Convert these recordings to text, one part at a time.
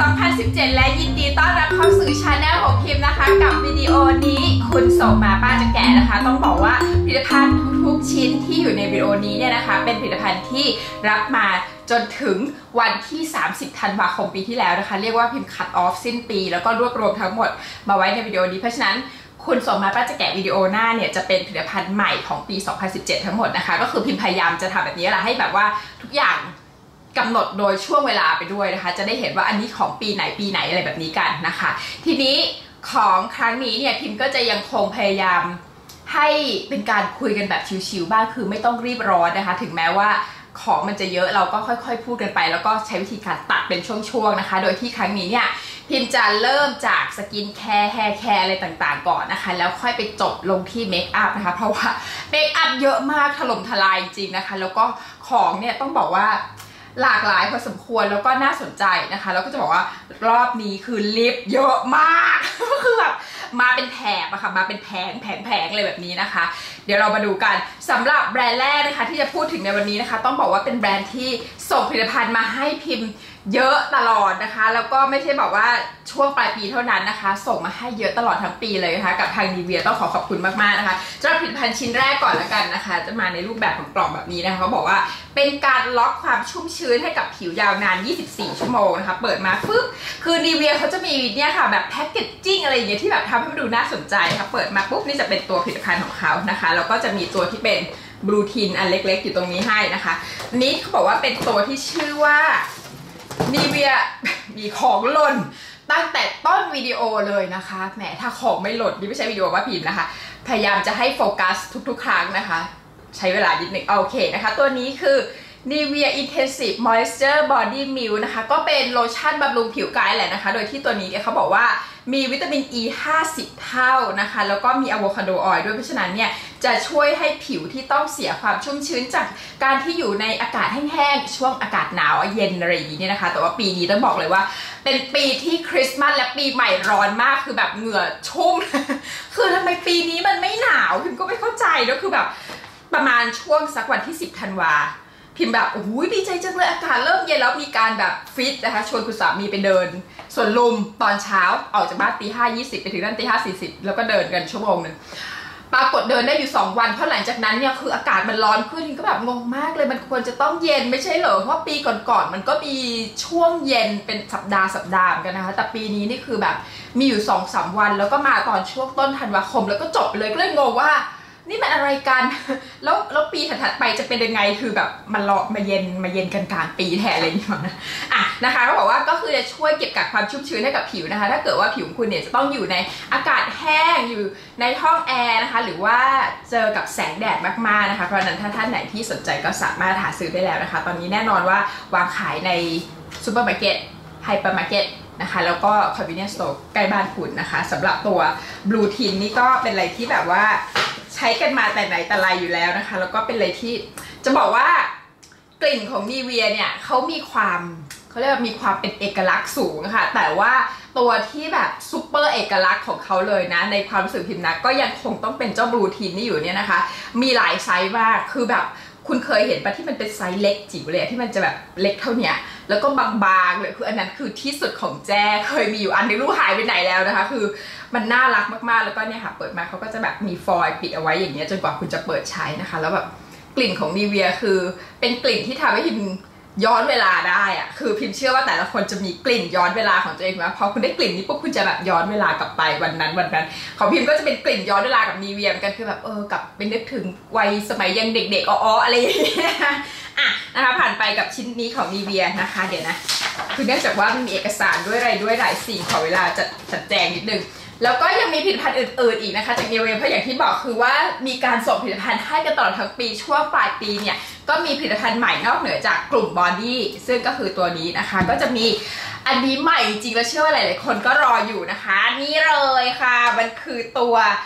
2017 และยินดีต้อนรับเข้าสู่ชาแนลของพิมพ์นะคะกับวิดีโอนี้คุณส่งมาป้าจะแกะนะคะต้องบอกว่าผลิตภัณฑ์ทุกชิ้นที่อยู่ในวิดีโอนี้เนี่ยนะคะเป็นผลิตภัณฑ์ที่รับมาจนถึงวันที่30 ธันวาคมปีที่แล้วนะคะเรียกว่าพิมพ์คัตออฟสิ้นปีแล้วก็รวบรวมทั้งหมดมาไว้ในวิดีโอนี้เพราะฉะนั้นคุณส่งมาป้าจะแกะวิดีโอหน้าเนี่ยจะเป็นผลิตภัณฑ์ใหม่ของปี 2017 ทั้งหมดนะคะก็คือพิมพ์พยายามจะทำแบบนี้แหละให้แบบว่าทุกอย่างกำหนดโดยช่วงเวลาไปด้วยนะคะจะได้เห็นว่าอันนี้ของปีไหนอะไรแบบนี้กันนะคะทีนี้ของครั้งนี้เนี่ยพิมก็จะยังคงพยายามให้เป็นการคุยกันแบบชิวๆบ้างคือไม่ต้องรีบร้อนนะคะถึงแม้ว่าของมันจะเยอะเราก็ค่อยๆพูดกันไปแล้วก็ใช้วิธีการตัดเป็นช่วงๆนะคะโดยที่ครั้งนี้เนี่ยพิมจะเริ่มจากสกินแคร์แฮร์แคร์อะไรต่างๆก่อนนะคะแล้วค่อยไปจบลงที่เมคอัพนะคะเพราะว่าเมคอัพเยอะมากถล่มทลายจริงนะคะแล้วก็ของเนี่ยต้องบอกว่าหลากหลายพอสมควรแล้วก็น่าสนใจนะคะแล้วก็จะบอกว่ารอบนี้คือลิปเยอะมากคือแบบมาเป็นแถบอะค่ะมาเป็นแผงเลยแบบนี้นะคะเดี๋ยวเรามาดูกันสำหรับแบรนด์แรกนะคะที่จะพูดถึงในวันนี้นะคะต้องบอกว่าเป็นแบรนด์ที่ส่งผลิตภัณฑ์มาให้พิมพ์เยอะตลอดนะคะแล้วก็ไม่ใช่บอกว่าช่วงปลายปีเท่านั้นนะคะส่งมาให้เยอะตลอดทั้งปีเลยนะคะกับทางนีเวียต้องขอบคุณมากๆนะคะสำหรับผลิตภัณฑ์ชิ้นแรกก่อนละกันนะคะจะมาในรูปแบบของกล่องแบบนี้นะคะเขาบอกว่าเป็นการล็อกความชุ่มชื้นให้กับผิวยาวนาน24 ชั่วโมงนะคะเปิดมาปึ๊บคือนีเวียเขาจะมีเนี่ยค่ะแบบแพ็กเกจจิ้งอะไรอย่างเงี้ยที่แบบทำให้มันดูน่าสนใจค่ะเปิดมาปุ๊บนี่จะเป็นตัวผลิตภัณฑ์ของเขานะคะแล้วก็จะมีตัวที่เป็นบลูทินอันเล็กๆอยู่ตรงนี้ให้นะคะนี้เขาบอกว่าเป็นตัวที่ชื่อว่านีเวียมีของหล่นตั้งแต่ต้นวิดีโอเลยนะคะแหมถ้าของไม่หล่นนี่ไม่ใช่วิดีโอว่าพิมพ์นะคะพยายามจะให้โฟกัสทุกๆครั้งนะคะใช้เวลานิดนึงโอเคนะคะตัวนี้คือ Nivea Intensive Moisture Body Milk นะคะก็เป็นโลชั่นบำรุงผิวกายแหละนะคะโดยที่ตัวนี้เขาบอกว่ามีวิตามิน E 50 เท่านะคะแล้วก็มีอะโวคาโดออยล์ด้วยเพราะฉะนั้นเนี่ยจะช่วยให้ผิวที่ต้องเสียความชุ่มชื้นจากการที่อยู่ในอากาศแห้งๆช่วงอากาศหนาวเย็นอะไรอย่างนี้เนี่ยนะคะแต่ว่าปีนี้ต้องบอกเลยว่าเป็นปีที่คริสต์มาสและปีใหม่ร้อนมากคือแบบเหงื่อชุ่ม คือทำไมปีนี้มันไม่หนาวพิมก็ไม่เข้าใจแล้วคือแบบประมาณช่วงสักวันที่10 ธันวาพิมแบบโอ้โหดีใจจังเลยอากาศเริ่มเย็นแล้วมีการแบบฟิตนะคะชวนคุณสามีไปเดินสวนลุมตอนเช้าออกจากบ้าน5:20ไปถึงนั่น5:40แล้วก็เดินกันชั่วโมงนึงปรากฏเดินได้อยู่2 วันเพราะหลังจากนั้นเนี่ยคืออากาศมันร้อนขึ้นก็แบบงงมากเลยมันควรจะต้องเย็นไม่ใช่เหรอเพราะปีก่อนๆมันก็มีช่วงเย็นเป็นสัปดาห์เหมือนกันนะคะแต่ปีนี้นี่คือแบบมีอยู่2-3 วันแล้วก็มาตอนช่วงต้นธันวาคมแล้วก็จบเลยก็เลยงงว่านี่มันอะไรกันแล้วปีถัดๆไปจะเป็นยังไงคือแบบมาเย็นกันกลางปีแทนอะไรอย่างเงี้ยนะนะคะเขาบอกว่าก็คือจะช่วยเก็บกักความชุ่มชื้นให้กับผิวนะคะถ้าเกิดว่าผิวคุณเนี่ยจะต้องอยู่ในอากาศแห้งอยู่ในห้องแอร์นะคะหรือว่าเจอกับแสงแดดมากๆนะคะเพราะฉะนั้นถ้าท่านไหนที่สนใจก็สามารถหาซื้อได้แล้วนะคะตอนนี้แน่นอนว่าวางขายในซูเปอร์มาร์เก็ตไฮเปอร์มาร์เก็ตนะคะแล้วก็ convenience store ใกล้บ้านคุณนะคะสำหรับตัวบลูทินนี่ก็เป็นอะไรที่แบบว่าใช้กันมาแต่ไหนแต่ไรอยู่แล้วนะคะแล้วก็เป็นอะไรที่จะบอกว่ากลิ่นของนีเวียเนี่ยเขามีความเขาเรียกว่ามีความเป็นเอกลักษณ์สูงค่ะแต่ว่าตัวที่แบบซูเปอร์เอกลักษณ์ของเขาเลยนะในความรู้สึกพิมพ์นะก็ยังคงต้องเป็นเจ้าบลูทินนี่อยู่เนี่ยนะคะมีหลายไซส์มากคือแบบคุณเคยเห็นปะที่มันเป็นไซส์เล็กจิ๋วเลยที่มันจะแบบเล็กเท่าเนี้ยแล้วก็บางๆเลยคืออันนั้นคือที่สุดของแจ้เคยมีอยู่อันนึงรู้หายไปไหนแล้วนะคะคือมันน่ารักมากๆแล้วก็เนี่ยค่ะเปิดมาเขาก็จะแบบมีฟอยล์ปิดเอาไว้อย่างเงี้ยจนกว่าคุณจะเปิดใช้นะคะแล้วแบบกลิ่นของนีเวียคือเป็นกลิ่นที่ทำให้พิมย้อนเวลาได้อะคือพิมเชื่อว่าแต่ละคนจะมีกลิ่นย้อนเวลาของตัวเองนะพอคุณได้กลิ่นนี้ปุ๊บคุณจะแบบย้อนเวลากลับไปวันนั้นของพิมก็จะเป็นกลิ่นย้อนเวลากับนีเวียเหมือนกันคือแบบกลับไปนึกถึงวัยสมัยยังเด็กๆอะไรอย่างเงี้ยนะคะผ่านไปกับชิ้นนี้ของนีเวียนะคะเดี๋ยวนะคือเนื่องจากว่ามันมีเอกสารด้วยอะไรด้วยหลายสิ่งขอเวลาจัดแจงนิดนึงแล้วก็ยังมีผลิตภัณฑ์อื่นๆอีกนะคะจากนีเวียเพราะอย่างที่บอกคือว่ามีการส่งผลิตภัณฑ์ให้กันตลอดทั้งปีช่วงปลายปีเนี่ยก็มีผลิตภัณฑ์ใหม่นอกเหนือจากกลุ่มบอดี้ซึ่งก็คือตัวนี้นะคะก็จะมีอันนี้ใหม่จริงๆแล้วเชื่อว่าหลายๆคนก็รออยู่นะคะนี่เลยค่ะมันคือตัว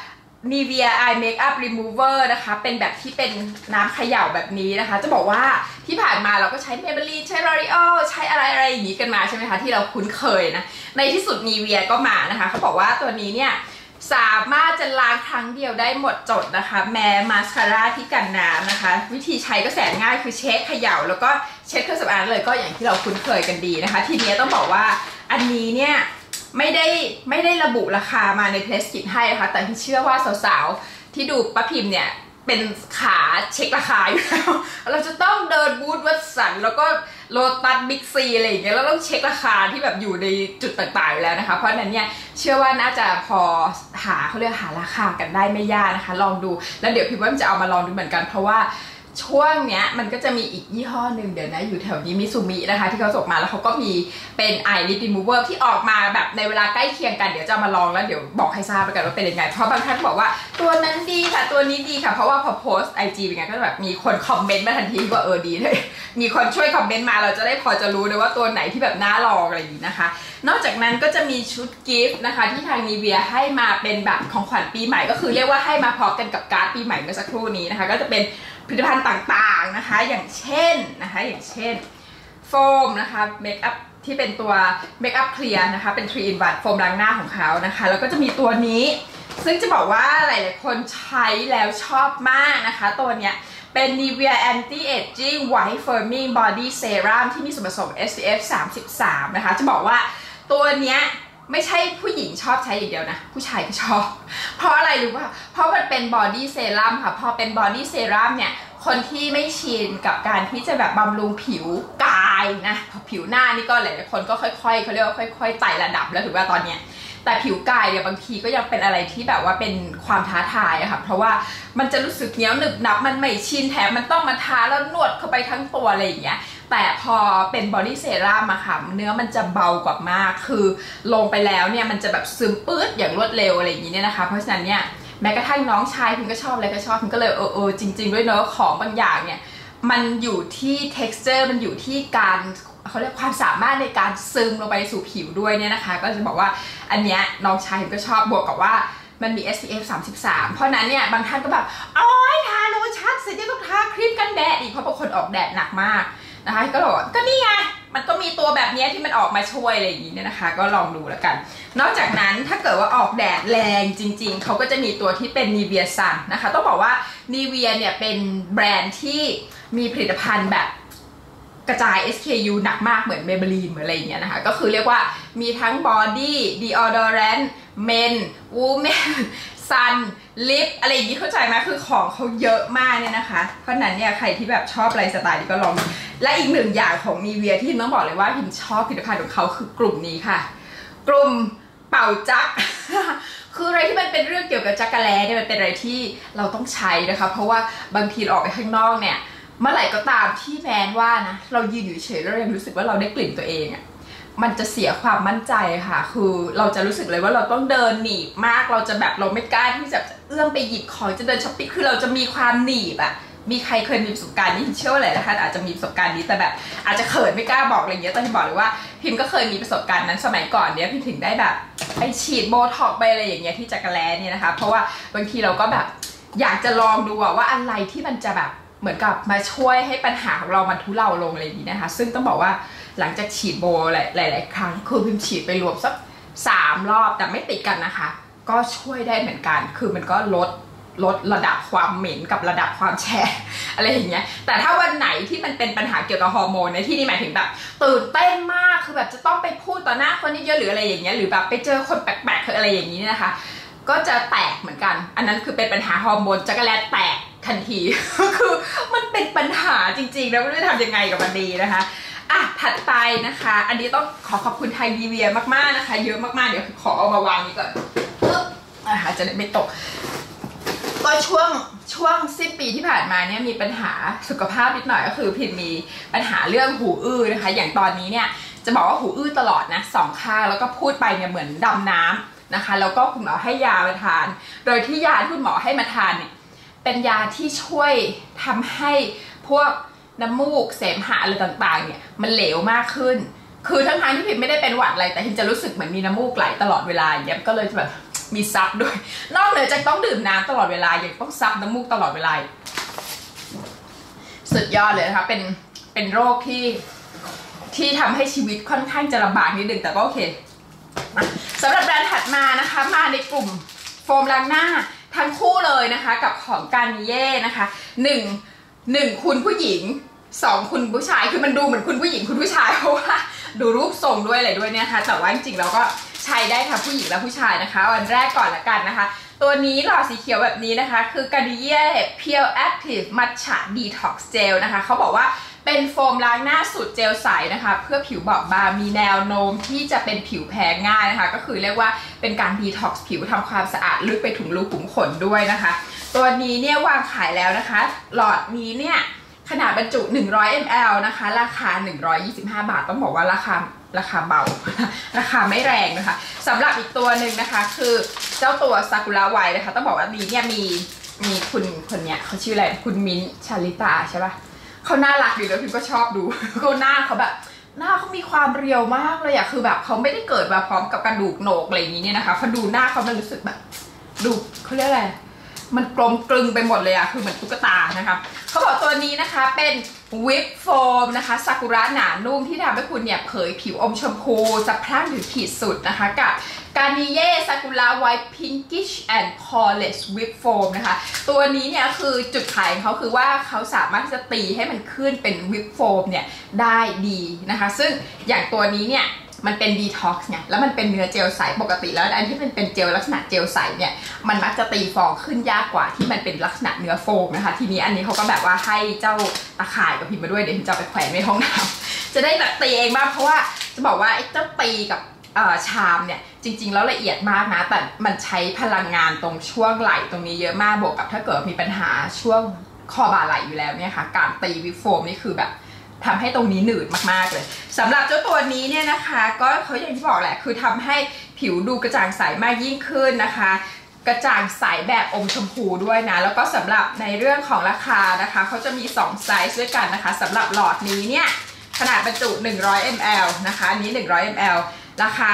Nivea Eye Makeup Remover นะคะเป็นแบบที่เป็นน้ำเขย่าแบบนี้นะคะจะบอกว่าที่ผ่านมาเราก็ใช้ Maybelline ใช้ L'Oreal ใช้อะไรอย่างนี้กันมาใช่ไหมคะที่เราคุ้นเคยนะในที่สุด Nivea ก็มานะคะเขาบอกว่าตัวนี้เนี่ยสามารถจะจะล้างครั้งเดียวได้หมดจดนะคะแม้มาสคาร่าที่กันน้ำนะคะวิธีใช้ก็แสนง่ายคือเช็ดเขย่าแล้วก็เช็ดเครื่องสำอางเลยก็อย่างที่เราคุ้นเคยกันดีนะคะทีนี้ต้องบอกว่าอันนี้เนี่ยไม่ได้ระบุราคามาในเพลสกิทให้นะคะแต่ที่เชื่อว่าสาวๆที่ดูป้าพิมพ์เนี่ยเป็นขาเช็คราคาอยู่แล้วเราจะต้องเดินบูธวัตสันแล้วก็โลตัสบิ๊กซีอะไรอย่างเงี้ยแล้วต้องเช็คราคาที่แบบอยู่ในจุดต่างๆอยู่แล้วนะคะเพราะนั้นเนี่ยเชื่อว่าน่าจะพอเขาเรียกหาราคากันได้ไม่ยากนะคะลองดูแล้วเดี๋ยวพิมพ์ว่าจะเอามาลองดูเหมือนกันเพราะว่าช่วงเนี้ยมันก็จะมีอีกยี่ห้อหนึ่งเดี๋ยวนะอยู่แถวนี้มิซูมินะคะที่เขาส่งมาแล้วเขาก็มีเป็น eye lip remover ที่ออกมาแบบในเวลาใกล้เคียงกันเดี๋ยวจะมาลองแล้วเดี๋ยวบอกให้ทราบไปกันว่าเป็นยังไงเพราะบางท่านบอกว่าตัวนั้นดีค่ะตัวนี้ดีค่ะเพราะว่าพอโพสต์ IG เป็นไงก็แบบมีคนคอมเมนต์มาทันทีว่าดีเลยมีคนช่วยคอมเมนต์มาเราจะได้พอจะรู้เลยว่าตัวไหนที่แบบน่าลองอะไรอย่างนี้นะคะนอกจากนั้นก็จะมีชุดกิฟต์นะคะที่ทางนีเวียให้มาเป็นแบบของขวัญปีใหม่ก็คือเรียกว่าให้มาพร้อมกันกับการ์ดปีใหม่เมื่อสักครู่นี้นะคะก็จะเป็นผลิตภัณฑ์ต่างๆนะคะอย่างเช่นโฟมนะคะเมคอัพที่เป็นตัวเมคอัพเคลียร์นะคะเป็น3 in 1โฟมล้างหน้าของเขานะคะแล้วก็จะมีตัวนี้ซึ่งจะบอกว่าหลายๆคนใช้แล้วชอบมากนะคะตัวเนี้ยเป็น Nivea Anti Aging White Firming Body Serum ที่มีส่วนผสม SPF 33นะคะจะบอกว่าตัวเนี้ยไม่ใช่ผู้หญิงชอบใช้อย่างเดียวนะผู้ชายก็ชอบเพราะอะไรรู้ป่ะเพราะมันเป็นบอดี้เซรั่มค่ะพอเป็นบอดี้เซรั่มเนี่ยคนที่ไม่ชินกับการที่จะแบบบำรุงผิวกายนะผิวหน้านี่ก็หลายๆคนก็ค่อยๆเขาเรียกว่าค่อยๆไต่ระดับแล้วถือว่าตอนเนี้ยแต่ผิวกายเนี่ยบางทีก็ยังเป็นอะไรที่แบบว่าเป็นความท้าทายอะค่ะเพราะว่ามันจะรู้สึกเหนียวหนึบหนับมันไม่ชินแถมมันต้องมาทาแล้วนวดเข้าไปทั้งตัวอะไรอย่างเงี้ยแต่พอเป็นบอดี้เซรั่มอะค่ะเนื้อมันจะเบากว่ามากคือลงไปแล้วเนี่ยมันจะแบบซึมปื๊ดอย่างรวดเร็วอะไรอย่างงี้เนี่ยนะคะเพราะฉะนั้นเนี่ยแม้กระทั่งน้องชายคุณก็ชอบอะไรก็ชอบคุณก็เลยจริงๆด้วยเนอะของบางอย่างเนี่ยมันอยู่ที่ texture มันอยู่ที่การเขาเรียกความสามารถในการซึมลงไปสู่ผิวด้วยเนี่ยนะคะก็จะบอกว่าอันเนี้ยน้องชายก็ชอบบวกกับว่ามันมี SPF 33เพราะนั้นเนี่ยบางท่านก็แบบโอ๊ยทาโลชั่นเสร็จยังต้องทาครีมกันแดดอีกเพราะบางคนออกแดดหนักมากนะคะก็บอกก็นี่ไงมันก็มีตัวแบบนี้ที่มันออกมาช่วยอะไรอย่างนี้เนี่ยนะคะก็ลองดูแล้วกันนอกจากนั้นถ้าเกิดว่าออกแดดแรงจริงๆเขาก็จะมีตัวที่เป็น Nivea Sun นะคะต้องบอกว่า Nivea เนี่ยเป็นแบรนด์ที่มีผลิตภัณฑ์แบบกระจาย SKU หนักมากเหมือน Maybelline เหมือนอะไรอย่างเงี้ยนะคะก็คือเรียกว่ามีทั้ง Body Deodorant Men Women Sun Lip อะไรอย่างงี้เข้าใจไหมคือของเขาเยอะมากเนี่ยนะคะเพราะนั้นเนี่ยใครที่แบบชอบไลฟ์สไตล์นี้ก็ลองและอีกหนึ่งอย่างของ Nivea ที่ต้องบอกเลยว่าพิมชอบผลิตภัณฑ์ของเขาคือกลุ่มนี้ค่ะกลุ่มเป่าจัก คืออะไรที่มันเป็นเรื่องเกี่ยวกับจักรแล้เนี่ยมันเป็นอะไรที่เราต้องใช้นะคะเพราะว่าบางทีเราออกไปข้างนอกเนี่ยเมื่อไหร่ก็ตามที่แมนว่านะเรายืนอยู่เฉยแล้วเรายังรู้สึกว่าเราได้กลิ่นตัวเองอะมันจะเสียความมั่นใจค่ะคือเราจะรู้สึกเลยว่าเราต้องเดินหนีบมากเราจะแบบเราไม่กล้าที่จะเอื้อมไปหยิบของจะเดินช้อปปิ้งคือเราจะมีความหนีบอะมีใครเคยมีประสบการณ์นี้เชื่อว่าหลายท่านอาจจะมีประสบการณ์นี้แต่แบบอาจจะเขินไม่กล้าบอกอะไรอย่างเงี้ยแต่ที่บอกเลยว่าพิมก็เคยมีประสบการณ์นั้นสมัยก่อนเนี้ยพิมถึงได้แบบไปฉีดโบท็อกซ์ไปอะไรอย่างเงี้ยที่จักรแล้เนี่ยนะคะเพราะว่าบางทีเราก็แบบอยากจะลองดูว่าอะไรที่มันจะแบบเหมือนกับมาช่วยให้ปัญหาของเรามันทุเลาลงอะไรอย่างนี้นะคะซึ่งต้องบอกว่าหลังจากฉีดโบหลายครั้งคือพิมฉีดไปรวมสัก3 รอบแต่ไม่ติดกันนะคะก็ช่วยได้เหมือนกันคือมันก็ลดระดับความเหม็นกับระดับความแฉะอะไรอย่างเงี้ยแต่ถ้าวันไหนที่มันเป็นปัญหาเกี่ยวกับฮอร์โมนในที่นี้หมายถึงแบบตื่นเต้นมากคือแบบจะต้องไปพูดต่อหน้าคนเยอะๆหรืออะไรอย่างเงี้ยหรือแบบไปเจอคนแปลกๆอะไรอย่างนี้นะคะก็จะแตกเหมือนกันอันนั้นคือเป็นปัญหาฮอร์โมนจักรแลแตกทันทีคือมันเป็นปัญหาจริงๆแล้วไม่รู้จะทำยังไงกับมันดีนะคะถัดไปนะคะอันนี้ต้องขอบคุณไทยดีเวียมากๆนะคะเยอะมากๆเดี๋ยวขอเอามาวางนี้ก่อนจะได้ไม่ตกก็ช่วงสิ้นปีที่ผ่านมาเนี่ยมีปัญหาสุขภาพนิดหน่อยก็คือพิมมีปัญหาเรื่องหูอื้อนะคะอย่างตอนนี้เนี่ยจะบอกว่าหูอื้อตลอดนะ2 ข้างแล้วก็พูดไปเนี่ยเหมือนดำน้ำนะคะแล้วก็คุณหมอให้ยามาทานโดยที่ยาที่คุณหมอให้มาทานเนี่ยเป็นยาที่ช่วยทำให้พวกน้ำมูกเสมหะอะไรต่างๆเนี่ยมันเหลวมากขึ้นคือทั้งที่พิมไม่ได้เป็นหวัดอะไรแต่พิมจะรู้สึกเหมือนมีน้ำมูกไหลตลอดเวลาอย่างเงี้ยก็เลยแบบมีซับด้วยนอกเหนือจากต้องดื่มน้ำตลอดเวลายังต้องซับน้ำมูกตลอดเวลาสุดยอดเลยนะคะเป็นโรคที่ทำให้ชีวิตค่อนข้างจะลำบากนิดนึงแต่ก็โอเคสำหรับแบรนด์ถัดมานะคะมาในกลุ่มโฟมล้างหน้าทั้งคู่เลยนะคะกับของการนิเย่นะคะ1คุณผู้หญิง2คุณผู้ชายคือมันดูเหมือนคุณผู้หญิงคุณผู้ชายเพราะว่าดูรูปทรงด้วยอะไรด้วยเนี่ยนะคะแต่ว่าจริงๆเราก็ใช้ได้ทั้งผู้หญิงและผู้ชายนะคะวันแรกก่อนละกันนะคะตัวนี้หลอดสีเขียวแบบนี้นะคะคือการนิเย่ Pure Active Matcha Detox Gel นะคะเขาบอกว่าเป็นโฟมล้างหน้าสูตรเจลใสนะคะเพื่อผิวบอบบางมีแนวโน้มที่จะเป็นผิวแพ้ง่ายนะคะก็คือเรียกว่าเป็นการดีท็อกซ์ผิวทำความสะอาดลึกไปถึงรูขุมขนด้วยนะคะตัวนี้เนี่ยวางขายแล้วนะคะหลอดนี้เนี่ยขนาดบรรจุ100 ml นะคะราคา125 บาทต้องบอกว่าราคาเบา ราคาไม่แรงนะคะสำหรับอีกตัวหนึ่งนะคะคือเจ้าตัวซากุระไวนะคะต้องบอกว่านี้เนี่ยมีคุณคนเนี้ยเขาชื่ออะไรคุณมิ้นท์ชาลิตาใช่ปะเขาน่ารักดีแล้วพิมก็ชอบดูก็หน้าเขาแบบหน้าเขามีความเรียวมากเลยอะคือแบบเขาไม่ได้เกิดมาพร้อมกับกระดูกโหนกอะไรอย่างนี้เนี่ยนะคะพอดูหน้าเขามันรู้สึกแบบดูเขาเรียกอะไรมันกลมกลึงไปหมดเลยอะคือเหมือนตุ๊กตานะคะเขาบอกตัวนี้นะคะเป็นวิปโฟมนะคะซากุระหนานุ่มที่ทำให้คุณเนี่ยเผยผิวอมชมพูสะพรั่งถึงขีดสุดนะคะกับการนิเย่ซากุระไวท์พิงกิชแอนด์พอเลสวิปโฟมนะคะตัวนี้เนี่ยคือจุดขายของเขาคือว่าเขาสามารถที่จะตีให้มันขึ้นเป็นวิปโฟมเนี่ยได้ดีนะคะซึ่งอย่างตัวนี้เนี่ยมันเป็นดีท็อกซ์ไงแล้วมันเป็นเนื้อเจลใสปกติแล้วอันที่เป็นเจลลักษณะเจลใสเนี่ยมันมักจะตีฟองขึ้นยากกว่าที่มันเป็นลักษณะเนื้อโฟมนะคะทีนี้อันนี้เขาก็แบบว่าให้เจ้าตะข่ายกับพิมพ์มาด้วยเดี๋ยวพิมจะไปแขวนในห้องน้ำจะได้แบบตีเองบ้างเพราะว่าจะบอกว่าไอ้เจ้าตีกับชามเนี่ยจริงๆแล้วละเอียดมากนะแต่มันใช้พลังงานตรงช่วงไหล่ตรงนี้เยอะมากบวกกับถ้าเกิดมีปัญหาช่วงคอบ่าไหล่อยู่แล้วเนี่ยค่ะการตีวิปโฟมนี่คือแบบทำให้ตรงนี้หนืดมากๆเลยสำหรับเจ้าตัวนี้เนี่ยนะคะก็เขาอย่างที่บอกแหละคือทำให้ผิวดูกระจ่างใสมากยิ่งขึ้นนะคะกระจ่างใสแบบอมชมพูด้วยนะแล้วก็สำหรับในเรื่องของราคานะคะเขาจะมี2ไซส์ด้วยกันนะคะสำหรับหลอดนี้เนี่ยขนาดบรรจุ100 ml นะคะอันนี้100 ml ราคา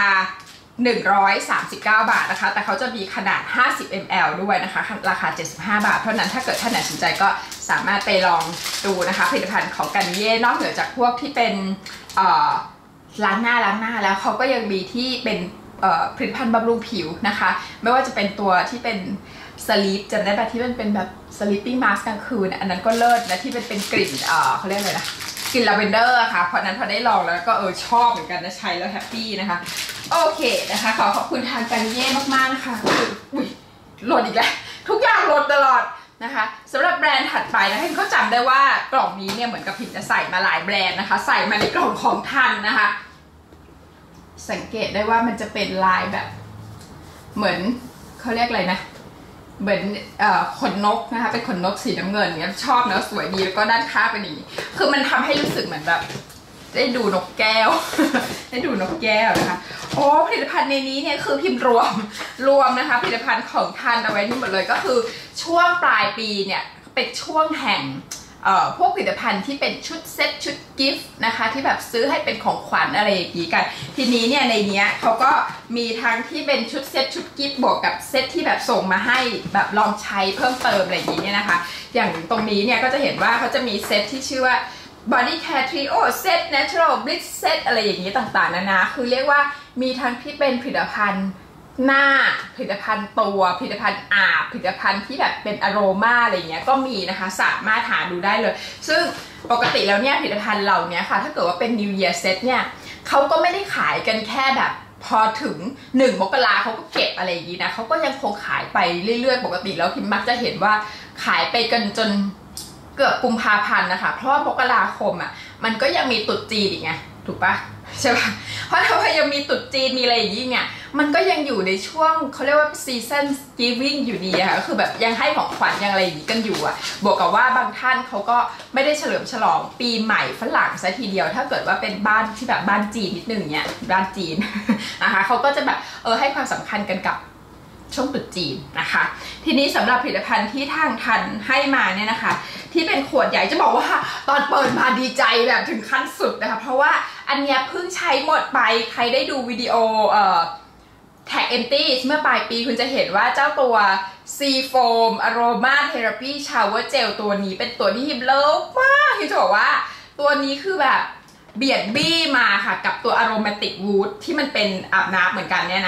139 บาทนะคะแต่เขาจะมีขนาด50 ml ด้วยนะคะราคา75 บาทเพราะนั้นถ้าเกิดท่านไหนสนใจก็สามารถไปลองดูนะคะผลิตภัณฑ์ของการนิเย่นอกเหนือจากพวกที่เป็นล้างหน้าแล้วเขาก็ยังมีที่เป็นผลิตภัณฑ์บำรุงผิวนะคะไม่ว่าจะเป็นตัวที่เป็นสลีปจำได้ป่ะที่มันเป็นแบบสลีปปิ้งมาสก์กลางคืนอันนั้นก็เลิศนะที่เป็นกลิ่นเขาเรียกอะไรนะกลิ่นลาเวนเดอร์ค่ะเพราะนั้นพอได้ลองแล้วก็ชอบเหมือนกันนะใช้แล้วแฮปปี้นะคะโอเคนะคะขอบคุณทางการนิเย่มากๆนะคะอุ้ยโหลดอีกแล้วทุกอย่างโหลดตลอดนะคะสำหรับแบรนด์ถัดไปนะให้เขาจำได้ว่ากล่องนี้เนี่ยเหมือนกับพิมจะใส่มาหลายแบรนด์นะคะใส่มาในกล่องของทันนะคะสังเกตได้ว่ามันจะเป็นลายแบบเหมือนเขาเรียกอะไรนะเหมือนขนนกนะคะเป็นขนนกสีน้ำเงินเนี่ยชอบเนอะสวยดีแล้วก็ด้านข้างเป็นอย่างนี้คือมันทำให้รู้สึกเหมือนแบบได้ดูนกแก้ว ได้ดูนกแก้วนะคะโอ้ผลิตภัณฑ์ในนี้เนี่ยคือพิมพ์รวมนะคะผลิตภัณฑ์ของทันเอาไว้นี่หมดเลยก็คือช่วงปลายปีเนี่ยเป็นช่วงแห่งพวกผลิตภัณฑ์ที่เป็นชุดเซ็ตชุดกิฟต์นะคะที่แบบซื้อให้เป็นของขวัญอะไรอย่างนี้กันทีนี้เนี่ยในนี้เขาก็มีทั้งที่เป็นชุดเซ็ตชุดกิฟต์บวกกับเซ็ตที่แบบส่งมาให้แบบลองใช้เพิ่มเติมอะไรอย่างนี้เนี่ยนะคะอย่างตรงนี้เนี่ยก็จะเห็นว่าเขาจะมีเซ็ตที่ชื่อว่า Body Care Trio Set Natural Bliss Set อะไรอย่างนี้ต่างๆนานาคือเรียกว่ามีทั้งที่เป็นผลิตภัณฑ์หน้าผลิตภัณฑ์ตัวผลิตภัณฑ์อาบผลิตภัณฑ์ที่แบบเป็นอโรมาอะไรเงี้ยก็มีนะคะสามารถหาดูได้เลยซึ่งปกติแล้วเนี่ยผลิตภัณฑ์เหล่านี้ค่ะถ้าเกิดว่าเป็น New Year Set เนี่ยเขาก็ไม่ได้ขายกันแค่แบบพอถึง1 มกราเขาก็เก็บอะไรอย่างนี้นะเขาก็ยังคงขายไปเรื่อยๆปกติแล้วพิมมักจะเห็นว่าขายไปกันจนเกือบกุมภาพันธ์นะคะเพราะว่ามกราคมอ่ะมันก็ยังมีตรุษจีนอีกไงถูกปะใช่ปะเพราะถ้ายังมีตรุษจีนมีอะไรอย่างนี้เนี่ยมันก็ยังอยู่ในช่วงเขาเรียกว่า season giving อยู่ดีอะค่ะก็คือแบบยังให้ของขวัญยังอะไรอย่างนี้กันอยู่อะบวกกับว่าบางท่านเขาก็ไม่ได้เฉลิมฉลองปีใหม่ฝรั่งซะทีเดียวถ้าเกิดว่าเป็นบ้านที่แบบบ้านจีนนิดนึงเนี่ยบ้านจีน นะคะเขาก็จะแบบให้ความสำคัญกันกับช่วงตรุษจีนนะคะทีนี้สำหรับผลิตภัณฑ์ที่ทางทันให้มาเนี่ยนะคะที่เป็นขวดใหญ่จะบอกว่าตอนเปิดมาดีใจแบบถึงขั้นสุดนะคะเพราะว่าอันเนี้ยเพิ่งใช้หมดไปใครได้ดูวิดีโอแท็กเอ็มตี้เมื่อปลายปีคุณจะเห็นว่าเจ้าตัวซีโฟมอโรมาเทราปีชาวเวอร์เจลตัวนี้เป็นตัวที่ฮิมเลิฟมากที่จะบอกว่าตัวนี้คือแบบเบียดบี้มาค่ะกับตัวอโรมาติกวูดที่มันเป็นอาบน้ำเหมือนกันเนี่ยนะ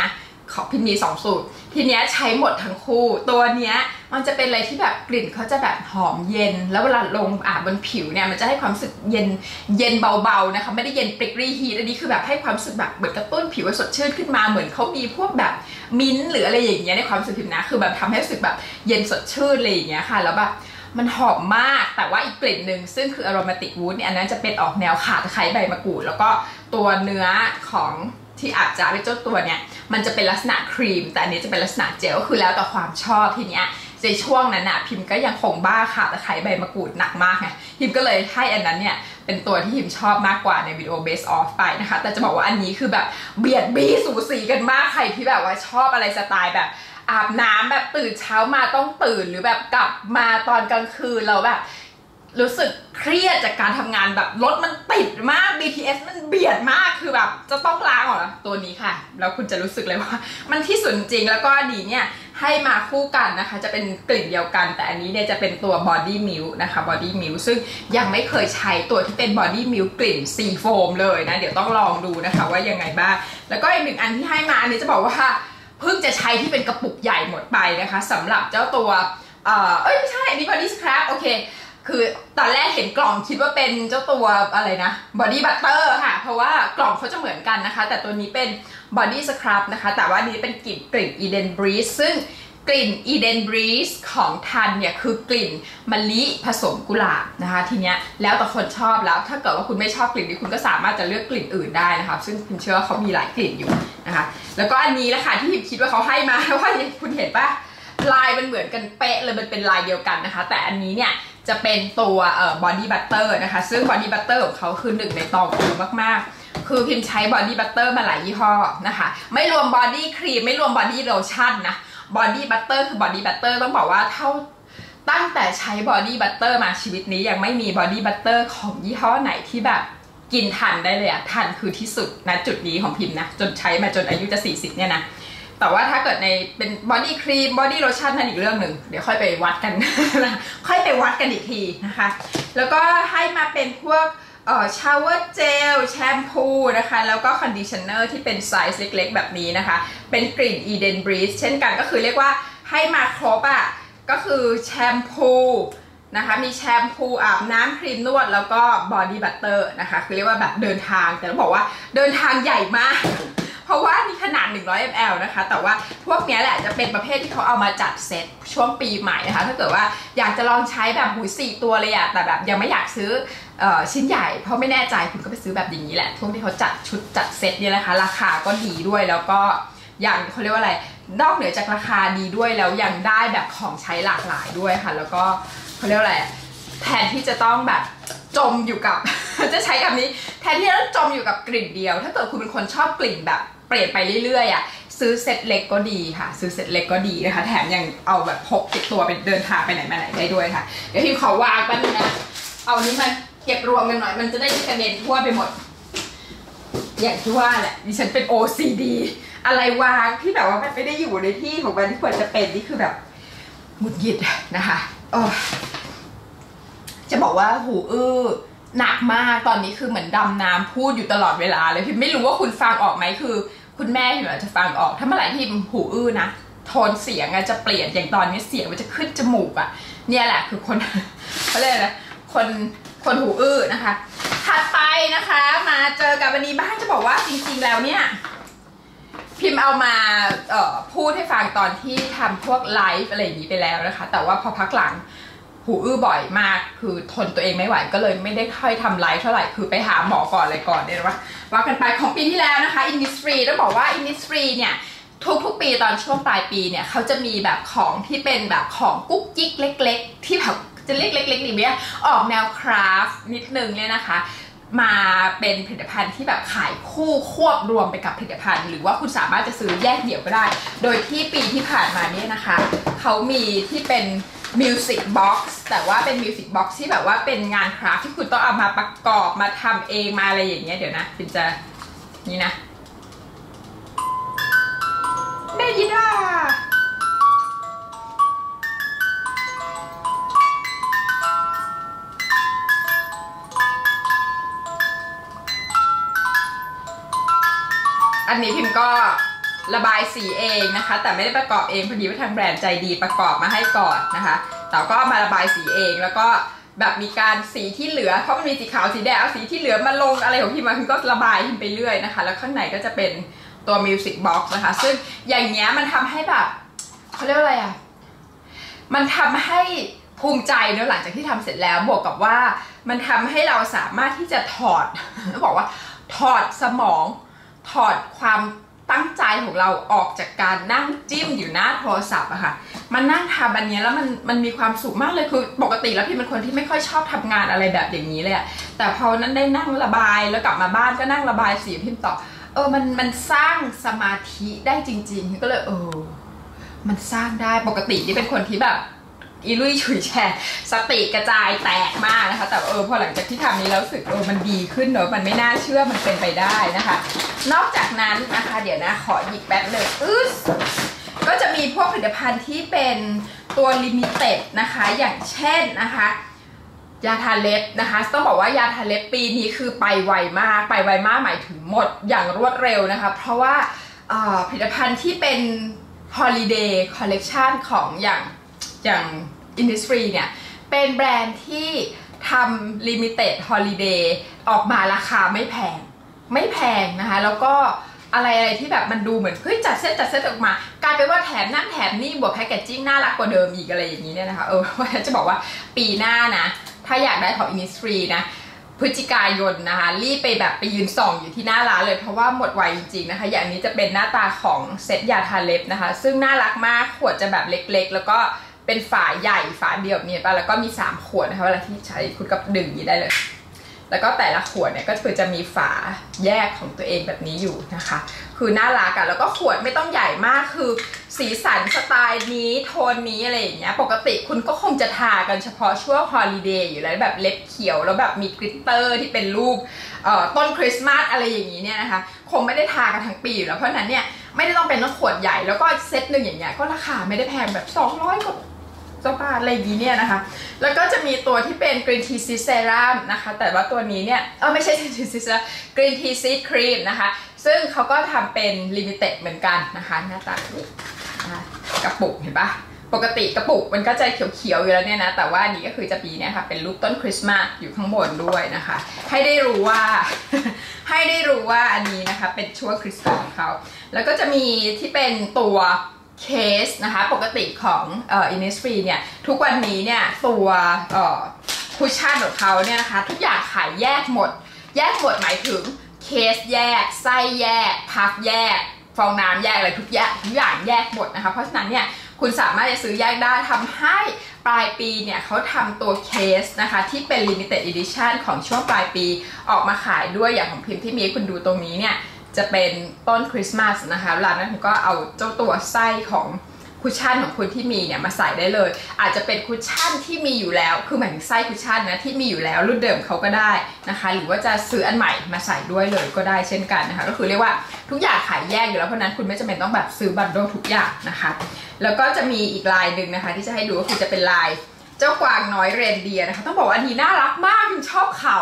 ของพิมมี2 สูตรทีเนี้ยใช้หมดทั้งคู่ตัวเนี้ยมันจะเป็นอะไรที่แบบกลิ่นเขาจะแบบหอมเย็นแล้วเวลาลงบนผิวเนี่ยมันจะให้ความรู้สึกเย็นเบาๆนะคะไม่ได้เย็นปริกรีฮีทอันนี้คือแบบให้ความรู้สึกแบบเหมือนกระตุ้นผิวสดชื่นขึ้นมาเหมือนเขามีพวกแบบมิ้นท์หรืออะไรอย่างเงี้ยในความรู้สึกพิมนะคือแบบทำให้รู้สึกแบบเย็นสดชื่นอะไรอย่างเงี้ยค่ะแล้วแบบมันหอมมากแต่ว่าอีกกลิ่นหนึ่งซึ่งคือ aromatic wood เนี่ยอันนั้นจะเป็นออกแนวข่าตะไคร้ใบมะกรูดแล้วก็ตัวเนื้อของที่อาจจะเป็นเจ้าตัวเนี่ยมันจะเป็นลักษณะครีมแต่อันนี้จะเป็นลักษณะเจลก็คือแล้วแต่ความชอบทีเนี้ยในช่วงนั้นน่ะพิมก็ยังคงบ้าข่าตะไคร้ใบมะกรูดหนักมากไงพิมก็เลยให้อันนั้นเนี่ยเป็นตัวที่พิมชอบมากกว่าในวิดีโอ best of ไปนะคะแต่จะบอกว่าอันนี้คือแบบเบียดบี้สูสีกันมากใครที่แบบว่าชอบอะไรสไตล์แบบอาบน้ำแบบตื่นเช้ามาต้องตื่นหรือแบบกลับมาตอนกลางคืนเราแบบรู้สึกเครียดจากการทำงานแบบรถมันติดมาก BTS มันเบียดมากคือแบบจะต้องล้างออกแล้วตัวนี้ค่ะแล้วคุณจะรู้สึกเลยว่ามันที่สุดจริงแล้วก็ดีเนี่ยให้มาคู่กันนะคะจะเป็นกลิ่นเดียวกันแต่อันนี้เนี่ยจะเป็นตัว Body Milk นะคะ Body Milk ซึ่งยังไม่เคยใช้ตัวที่เป็น Body Milk กลิ่นซีโฟมเลยนะเดี๋ยวต้องลองดูนะคะว่ายังไงบ้างแล้วก็อีกหนึ่งอันที่ให้มาอันนี้จะบอกว่าเพิ่งจะใช้ที่เป็นกระปุกใหญ่หมดไปนะคะสำหรับเจ้าตัวไม่ใช่อันนี้ Body Scrub โอเคคือตอนแรกเห็นกล่องคิดว่าเป็นเจ้าตัวอะไรนะ Body Butter ค่ะเพราะว่ากล่องเขาจะเหมือนกันนะคะแต่ตัวนี้เป็น Body Scrub นะคะแต่ว่านี้เป็นกลิ่น Eden Breeze ซึ่งกลิ่น Eden Breeze ของทันเนี่ยคือกลิ่นมะลิผสมกุหลาบนะคะทีเนี้ยแล้วแต่คนชอบแล้วถ้าเกิดว่าคุณไม่ชอบกลิ่นนี้คุณก็สามารถจะเลือกกลิ่นอื่นได้นะคะซึ่งผมเชื่อว่าเขามีหลายกลิ่นอยู่นะคะแล้วก็อันนี้แหละค่ะที่พิมคิดว่าเขาให้มาว่าคุณเห็นปะลายมันเหมือนกันเป๊ะเลยมันเป็นลายเดียวกันนะคะแต่อันนี้เนี่ยจะเป็นตัวbody butter นะคะซึ่ง body butter ของเขาคือหนึ่งในตองอูมากๆคือพิมใช้ body butter มาหลายยี่ห้อนะคะไม่รวม body cream ไม่รวม body lotion นะ body butter คือ body butter ต้องบอกว่าตั้งแต่ใช้ body butter มาชีวิตนี้ยังไม่มี body butter ของยี่ห้อไหนที่แบบกินทันได้เลยอะทันคือที่สุดนะจุดนี้ของพิมนะจนใช้มาจนอายุจะ40เนี่ยนะแต่ว่าถ้าเกิดในเป็นบอดี้ครีมบอดี้โลชั่นนั่นอีกเรื่องหนึ่งเดี๋ยวค่อยไปวัดกันค่อยไปวัดกันอีกทีนะคะแล้วก็ให้มาเป็นพวกชาวเวอร์เจลแชมพูนะคะแล้วก็คอนดิชเนอร์ที่เป็นไซส์เล็กๆแบบนี้นะคะเป็นกลิ่น Eden Breeze เช่นกันก็คือเรียกว่าให้มาครบอ่ะก็คือแชมพูนะคะมีแชมพูอาบน้ำครีมนวดแล้วก็บอดี้บัตเตอร์นะคะคือเรียกว่าแบบเดินทางแต่ต้องบอกว่าเดินทางใหญ่มากเพราะว่ามีขนาด100 ml นะคะแต่ว่าพวกนี้แหละจะเป็นประเภทที่เขาเอามาจัดเซตช่วงปีใหม่นะคะถ้าเกิดว่าอยากจะลองใช้แบบ4 ตัวเลยอะแต่แบบยังไม่อยากซื้อชิ้นใหญ่เพราะไม่แน่ใจคุณก็ไปซื้อแบบอย่างนี้แหละช่วงที่เขาจัดชุดจัดเซตเนี่ยนะคะราคาก็ดีด้วยแล้วก็อย่างเขาเรียกว่าอะไรนอกเหนือจากราคาดีด้วยแล้วยังได้แบบของใช้หลากหลายด้วยค่ะแล้วก็เขาเรียกว่าอะไรแทนที่จะต้องแบบจมอยู่กับ จะใช้คำนี้แทนที่จะต้องจมอยู่กับกลิ่นเดียวถ้าเกิดคุณเป็นคนชอบกลิ่นแบบเปลี่ยนไปเรื่อยๆอ่ะซื้อเซตเล็กก็ดีค่ะซื้อเซตเล็กก็ดีนะคะแถมยังเอาแบบพกติดตัวไปเดินทางไปไหนมาไหนได้ด้วยค่ะเดี๋ยวพิมขอวางกันนะเอานี้มาเก็บรวมกันหน่อยมันจะได้กระเด็นทั่วไปหมดอย่างที่ว่าแหละดิฉันเป็น OCD อะไรวางที่แบบว่ามันไม่ได้อยู่ในที่ของมันที่ควรจะเป็นนี่คือแบบหงุดหงิดนะคะจะบอกว่าหูหนักมากตอนนี้คือเหมือนดำน้ำพูดอยู่ตลอดเวลาเลยพิมไม่รู้ว่าคุณฟังออกไหมคือคุณแม่พิมอาจจะฟังออกถ้าเมื่อไหร่ที่หูนะโทนเสียงจะเปลี่ยนอย่างตอนนี้เสียงมันจะขึ้นจมูกเนี่ยแหละคือคนเขาเรียกอะไรคนหูนะคะถัดไปนะคะมาเจอกับวันนี้บ้างจะบอกว่าจริงๆแล้วเนี่ยพิมเอามาพูดให้ฟังตอนที่ทำพวกไลฟ์อะไรอย่างนี้ไปแล้วนะคะแต่ว่าพอพักหลังหูบ่อยมากคือทนตัวเองไม่ไหวก็เลยไม่ได้ค่อยทำไลฟ์เท่าไหร่คือไปหาหมอก่อนเลยก่อนเนี่ยว่ากันไปของปีที่แล้วนะคะ Innisfree ต้องบอกว่า Innisfree เนี่ยทุกปีตอนช่วงปลายปีเนี่ยเขาจะมีแบบของที่เป็นแบบของกุ๊กกิ๊กเล็กๆที่แบบจะเล็กๆนี่เนี่ยออกแนวคราฟต์นิดนึงเนี่ยนะคะมาเป็นผลิตภัณฑ์ที่แบบขายคู่ควบรวมไปกับผลิตภัณฑ์หรือว่าคุณสามารถจะซื้อแยกเดี่ยวก็ได้โดยที่ปีที่ผ่านมาเนี่ยนะคะเขามีที่เป็นMusic Box แต่ว่าเป็น Music Box ที่แบบว่าเป็นงานคราฟที่คุณต้องเอามาประกอบมาทำเองมาอะไรอย่างเงี้ยเดี๋ยวนะเป็นจะนี่นะได้ยินอ่ะอันนี้พิมก็ระบายสีเองนะคะแต่ไม่ได้ประกอบเองพอดีว่าทางแบรนด์ใจดีประกอบมาให้ก่อนนะคะแต่ก็มาระบายสีเองแล้วก็แบบมีการสีที่เหลือเพราะมันมีสีขาวสีแดงเอาสีที่เหลือมาลงอะไรของพี่มาคือก็ระบายขึ้นไปเรื่อยนะคะแล้วข้างในก็จะเป็นตัว Music Box นะคะซึ่งอย่างเงี้ยมันทำให้แบบเขาเรียกว่าอะไรอ่ะมันทำให้ภูมิใจเนอะหลังจากที่ทำเสร็จแล้วบวกกับว่ามันทำให้เราสามารถที่จะถอดบอกว่าถอดสมองถอดความตั้งใจของเราออกจากการนั่งจิ้มอยู่หน้าโทรศัพท์อะค่ะมันนั่งทำอันนี้แล้วมันมีความสุขมากเลยคือปกติแล้วพี่เป็นคนที่ไม่ค่อยชอบทำงานอะไรแบบอย่างนี้เลยอะแต่พอนั้นได้นั่งระบายแล้วกลับมาบ้านก็นั่งระบายสีพิมพ์ต่อมันสร้างสมาธิได้จริงๆก็เลยมันสร้างได้ปกติที่เป็นคนที่แบบอีลุยฉุยแฉกสติกระจายแตกมากนะคะแต่พอหลังจากที่ทำนี้แล้วรู้สึกมันดีขึ้นเนอะมันไม่น่าเชื่อมันเป็นไปได้นะคะนอกจากนั้นนะคะเดี๋ยวนะขอหยิบแป๊บเลยก็จะมีพวกผลิตภัณฑ์ที่เป็นตัวลิมิเต็ดนะคะอย่างเช่นนะคะยาทาเล็บนะคะต้องบอกว่ายาทาเล็บปีนี้คือไปไวมากหมายถึงหมดอย่างรวดเร็วนะคะเพราะว่าผลิตภัณฑ์ที่เป็น Holiday Collection ของอย่างInnisfree เนี่ยเป็นแบรนด์ที่ทำ Limited Holiday ออกมาราคาไม่แพงนะคะแล้วก็อะไรที่แบบมันดูเหมือนเฮ้ยจัดเซตออกมากลายเป็นว่าแถมนั่นแถมนี่บวกแพคเกจจิ้งน่ารักกว่าเดิมอีกอะไรอย่างนี้เนี่ยนะคะจะบอกว่าปีหน้านะถ้าอยากได้ของ Innisfree นะพฤศจิกายนนะคะรีบไปยืนส่องอยู่ที่หน้าร้านเลยเพราะว่าหมดไวจริงๆนะคะอย่างนี้จะเป็นหน้าตาของเซตยาทาเล็บนะคะซึ่งน่ารักมากขวดจะแบบเล็กๆแล้วก็เป็นฝาใหญ่ฝาเดียวเนี่ยป่ะแล้วก็มี3ขวดนะคะเวลาที่ใช้คุณก็ดึงนี้ได้เลยแล้วก็แต่ละขวดเนี่ยก็คือจะมีฝาแยกของตัวเองแบบนี้อยู่นะคะคือน่ารักอะแล้วก็ขวดไม่ต้องใหญ่มากคือสีสันสไตล์นี้โทนนี้อะไรอย่างเงี้ยปกติคุณก็คงจะทากันเฉพาะช่วงฮอลิเดย์อยู่แล้วแบบเล็บเขียวแล้วแบบมีกลิตเตอร์ที่เป็นรูปต้นคริสต์มาสอะไรอย่างนี้เนี่ยนะคะคงไม่ได้ทากันทั้งปีอยู่แล้วเพราะนั้นเนี่ยไม่ได้ต้องเป็นขวดใหญ่แล้วก็เซตหนึ่งอย่างเงี้ยก็ราคาไม่ได้แพงแบบ200กว่าอะไรอย่างนี้เนี่ยนะคะแล้วก็จะมีตัวที่เป็น Green Tea Seed Serum นะคะแต่ว่าตัวนี้เนี่ยไม่ใช่ Green Tea Seed Serum Green Tea Seed Cream นะคะซึ่งเขาก็ทำเป็น Limited เหมือนกันนะคะหน้าตานี้กระปุกเห็นปะปกติกระปุกมันก็จะเขียวๆอยู่แล้วเนี่ยนะแต่ว่าอันนี้ก็คือจะมีเนี่ยค่ะเป็นรูปต้นคริสต์มาสอยู่ข้างบนด้วยนะคะให้ได้รู้ว่าอันนี้นะคะเป็นช่วงคริสต์มาสของเขาแล้วก็จะมีที่เป็นตัวเคสนะคะปกติของInnisfree เนี่ยทุกวันนี้เนี่ยตัวคุชชั่นของเขาเนี่ยนะคะทุกอย่างขายแยกหมดหมายถึงเคสแยกไส้แยกพัฟแยกฟองน้ำแยกอะไรทุกอย่างแยกหมดนะคะเพราะฉะนั้นเนี่ยคุณสามารถจะซื้อแยกได้ทำให้ปลายปีเนี่ยเขาทำตัวเคสนะคะที่เป็น Limited Edition ของช่วงปลายปีออกมาขายด้วยอย่างของพิมพ์ที่มีคุณดูตรงนี้เนี่ยจะเป็นต้นคริสต์มาสนะคะร้านนั้นผมก็เอาเจ้าตัวไส้ของคุชชั่นของคุณที่มีเนี่ยมาใส่ได้เลยอาจจะเป็นคุชชั่นที่มีอยู่แล้วคือหมายถึงไส้คุชชั่นนะที่มีอยู่แล้วรุ่นเดิมเขาก็ได้นะคะหรือว่าจะซื้ออันใหม่มาใส่ด้วยเลยก็ได้เช่นกันนะคะก็คือเรียกว่าทุกอย่างขายแยกอยู่แล้วเพราะนั้นคุณไม่จำเป็นต้องแบบซื้อบันโดทุกอย่างนะคะแล้วก็จะมีอีกลายหนึ่งนะคะที่จะให้ดูก็คือจะเป็นลายเจ้ากวางน้อยเรนเดียร์นะคะต้องบอกว่าอันนี้น่ารักมากพิมชอบเขา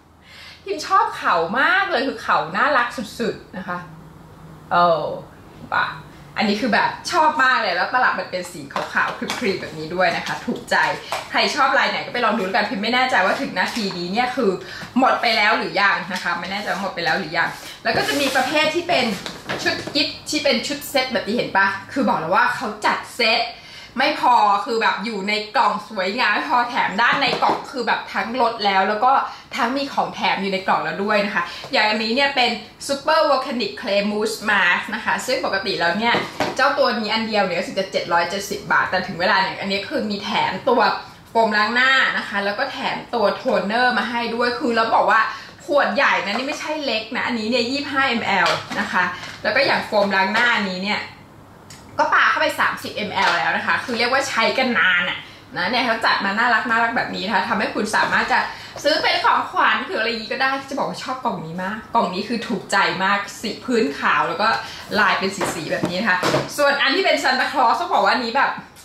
มากเลยคือเขาน่ารักสุดๆนะคะป่ะอันนี้คือแบบชอบมากเลยแล้วตลับมันเป็นสีขาวๆครีมๆแบบนี้ด้วยนะคะถูกใจใครชอบลายไหนก็ไปลองดูกันพิมไม่แน่ใจว่าถึงนาทีนี้เนี่ยคือหมดไปแล้วหรือยังนะคะไม่แน่ใจว่าหมดไปแล้วหรือยังแล้วก็จะมีประเภทที่เป็นชุดกิฟต์ที่เป็นชุดเซตแบบที่เห็นปะคือบอกแล้วว่าเขาจัดเซตไม่พอคือแบบอยู่ในกล่องสวยงามไม่พอแถมด้านในกล่องคือแบบทั้งลดแล้วก็ทั้งมีของแถมอยู่ในกล่องแล้วด้วยนะคะอย่างอันนี้เนี่ยเป็น Super Volcanic Clay Mousse Mask นะคะซึ่งปกติแล้วเนี่ยเจ้าตัวนี้อันเดียวเนี่ยจะ770 บาทแต่ถึงเวลาเนี่ยอันนี้คือมีแถมตัวโฟมล้างหน้านะคะแล้วก็แถมตัวโทนเนอร์มาให้ด้วยคือแล้วบอกว่าขวดใหญ่นะนี่ไม่ใช่เล็กนะอันนี้เนี่ย25 ml นะคะแล้วก็อย่างโฟมล้างหน้านี้เนี่ยก็ปาเข้าไป30 ml แล้วนะคะคือเรียกว่าใช้กันนานนะเนี่ยเขาจัดมาน่ารักแบบนี้นะคะทำให้คุณสามารถจะซื้อเป็นของขวัญหรืออะไรก็ได้จะบอกว่าชอบกล่องนี้มากกล่องนี้คือถูกใจมากสีพื้นขาวแล้วก็ลายเป็นสีแบบนี้นะคะส่วนอันที่เป็นซันตาคลอสต้องบอกว่าอันนี้แบบ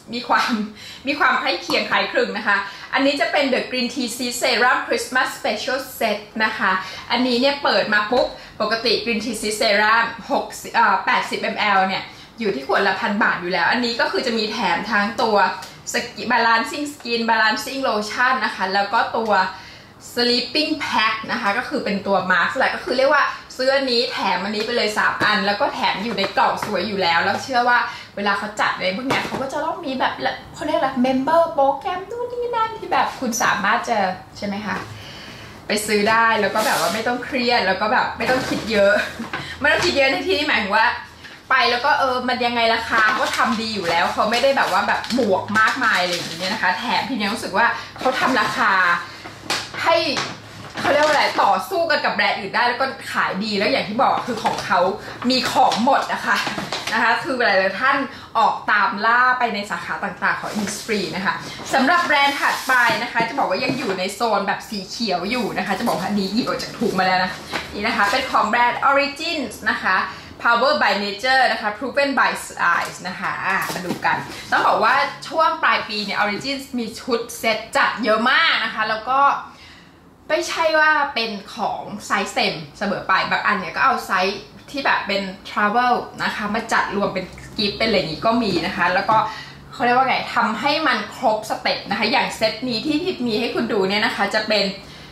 มีความใกล้เคียงคล้ายคลึงนะคะอันนี้จะเป็น The Green Tea Seed Serum Christmas Special Set นะคะอันนี้เนี่ยเปิดมาปุ๊บปกติ Green Tea Seed Serum 80 ml เนี่ยอยู่ที่ขวดละ1,000 บาทอยู่แล้วอันนี้ก็คือจะมีแถมทั้งตัว Balancing Skin Balancing Lotion นะคะแล้วก็ตัว Sleeping Pack นะคะก็คือเป็นตัวมาร์คแหละก็คือเรียกว่าซื้ออันนี้แถมอันนี้ไปเลย3 อันแล้วก็แถมอยู่ในกล่องสวยอยู่แล้วเชื่อว่าเวลาเขาจัดอะไรพวกนี้เขาก็จะต้องมีแบบเขาเรียกอะไร Member โปรแกรมนู่นนี่นั่นที่แบบคุณสามารถจะใช่ไหมคะไปซื้อได้แล้วก็แบบว่าไม่ต้องเครียดแล้วก็แบบไม่ต้องคิดเยอะไม่ต้องคิดเยอะในที่นี้หมายถึงว่าไปแล้วก็มันยังไงราคาเขาทำดีอยู่แล้วเขาไม่ได้แบบว่าแบบบวกมากมายอะไรอย่างนี้นะคะแถมพี่เนี่ยรู้สึกว่าเขาทำราคาให้เขาเรียกว่าอะไรต่อสู้กันกับแบรนด์อื่นได้แล้วก็ขายดีแล้วอย่างที่บอกคือของเขามีของหมดนะคะคือหลายๆท่านออกตามล่าไปในสาขาต่างๆของ Innisfree นะคะสำหรับแบรนด์ถัดไปนะคะจะบอกว่ายังอยู่ในโซนแบบสีเขียวอยู่นะคะจะบอกว่านี้หยิบออกจากถุงมาแล้วนะนี่นะคะเป็นของแบรนด์ Origins นะคะ Power by Nature นะคะ Proven by Science นะคะมาดูกันต้องบอกว่าช่วงปลายปีเนี่ย Origins มีชุดเซ็ตจัดเยอะมากนะคะแล้วก็ไม่ใช่ว่าเป็นของไซส์เต็มเสมอไปบางอันเนี่ยก็เอาไซส์ที่แบบเป็น travel นะคะมาจัดรวมเป็นกิฟต์เป็นอะไรอย่างนี้ก็มีนะคะแล้วก็เขาเรียกว่าไงทำให้มันครบสเต็ปนะคะอย่างเซตนี้ที่มีให้คุณดูเนี่ยนะคะจะเป็น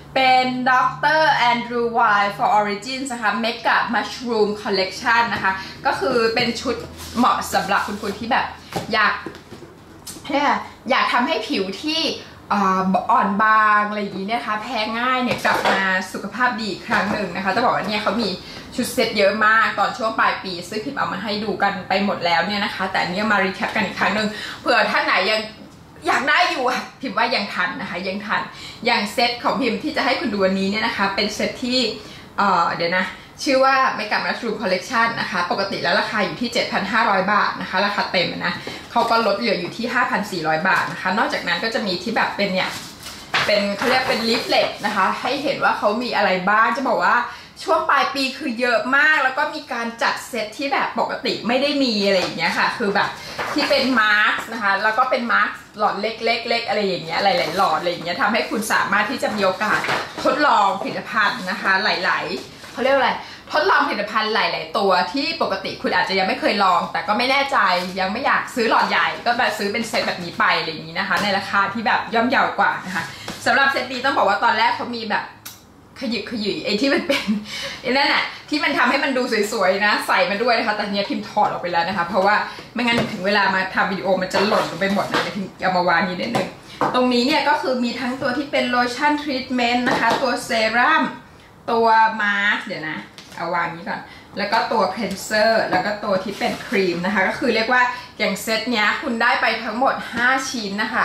Dr. Andrew Weil for Origins นะคะ Mega Mushroom Collection นะคะก็คือเป็นชุดเหมาะสำหรับคุณที่แบบอยากทำให้ผิวที่อ่อนบางอะไรอย่างนี้นะคะแพ้ง่ายเนี่ยกลับมาสุขภาพดีอีกครั้งหนึ่งนะคะจะบอกว่าเนี่ยเขามีชุดเซ็ตเยอะมากตอนช่วงปลายปีซึ่งพิมพ์เอามาให้ดูกันไปหมดแล้วเนี่ยนะคะแต่เนี่ยมารีแคปกันอีกครั้งหนึ่งเผื่อท่านไหนยังอยากได้อยู่พิมพ์ว่ายังทันนะคะยังทันอย่างเซตของพิมพ์ที่จะให้คุณดูวันนี้เนี่ยนะคะเป็นเซตที่เดี๋ยวนะชื่อว่า Mega Mushroom Collection นะคะปกติแล้วราคาอยู่ที่ 7,500 บาทนะคะราคาเต็มนะเขาก็ลดเหลืออยู่ที่ 5,400 บาทนะคะนอกจากนั้นก็จะมีที่แบบเป็นเนี่ยเป็นเขาเรียกเป็นลิฟเล็ตนะคะให้เห็นว่าเขามีอะไรบ้างจะบอกว่าช่วงปลายปีคือเยอะมากแล้วก็มีการจัดเซตที่แบบปกติไม่ได้มีอะไรอย่างเงี้ยค่ะคือแบบที่เป็นมาร์คนะคะแล้วก็เป็นมาร์คหลอดเล็กๆอะไรอย่างเงี้ยหลายๆหลอดอะไรอย่างเงี้ยทำให้คุณสามารถที่จะมีโอกาสทดลองผลิตภัณฑ์นะคะหลายๆเขาเรียกอะไรทดลองผลิตภัณฑ์หลายๆตัวที่ปกติคุณอาจจะยังไม่เคยลองแต่ก็ไม่แน่ใจยังไม่อยากซื้อหลอดใหญ่ก็มาซื้อเป็นเซตแบบนี้ไปอะไรอย่างนี้นะคะในราคาที่แบบย่อมเยาวกว่านะคะสำหรับเซตนี้ต้องบอกว่าตอนแรกเขามีแบบขยุยไอ้ที่มันเป็นไอ้นั่นแหละที่มันทำให้มันดูสวยๆนะใส่มาด้วยนะคะแต่เนี้ยพิมพ์ถอดออกไปแล้วนะคะเพราะว่าไม่งั้นถึงเวลามาทำวิดีโอมันจะหล่นลงไปหมดนะเดี๋ยวพิมพ์เอามาวางนี้นิดนึงตรงนี้เนี่ยก็คือมีทั้งตัวที่เป็นโลชั่นทรีทเมนต์นะคะตัวเซรั่มตัวมาสก์เดี๋ยวนะเอาวางนี้ก่อนแล้วก็ตัวเพนเซอร์แล้วก็ตัวที่เป็นครีมนะคะก็คือเรียกว่าอย่างเซตเนี้ยคุณได้ไปทั้งหมด5ชิ้นนะคะ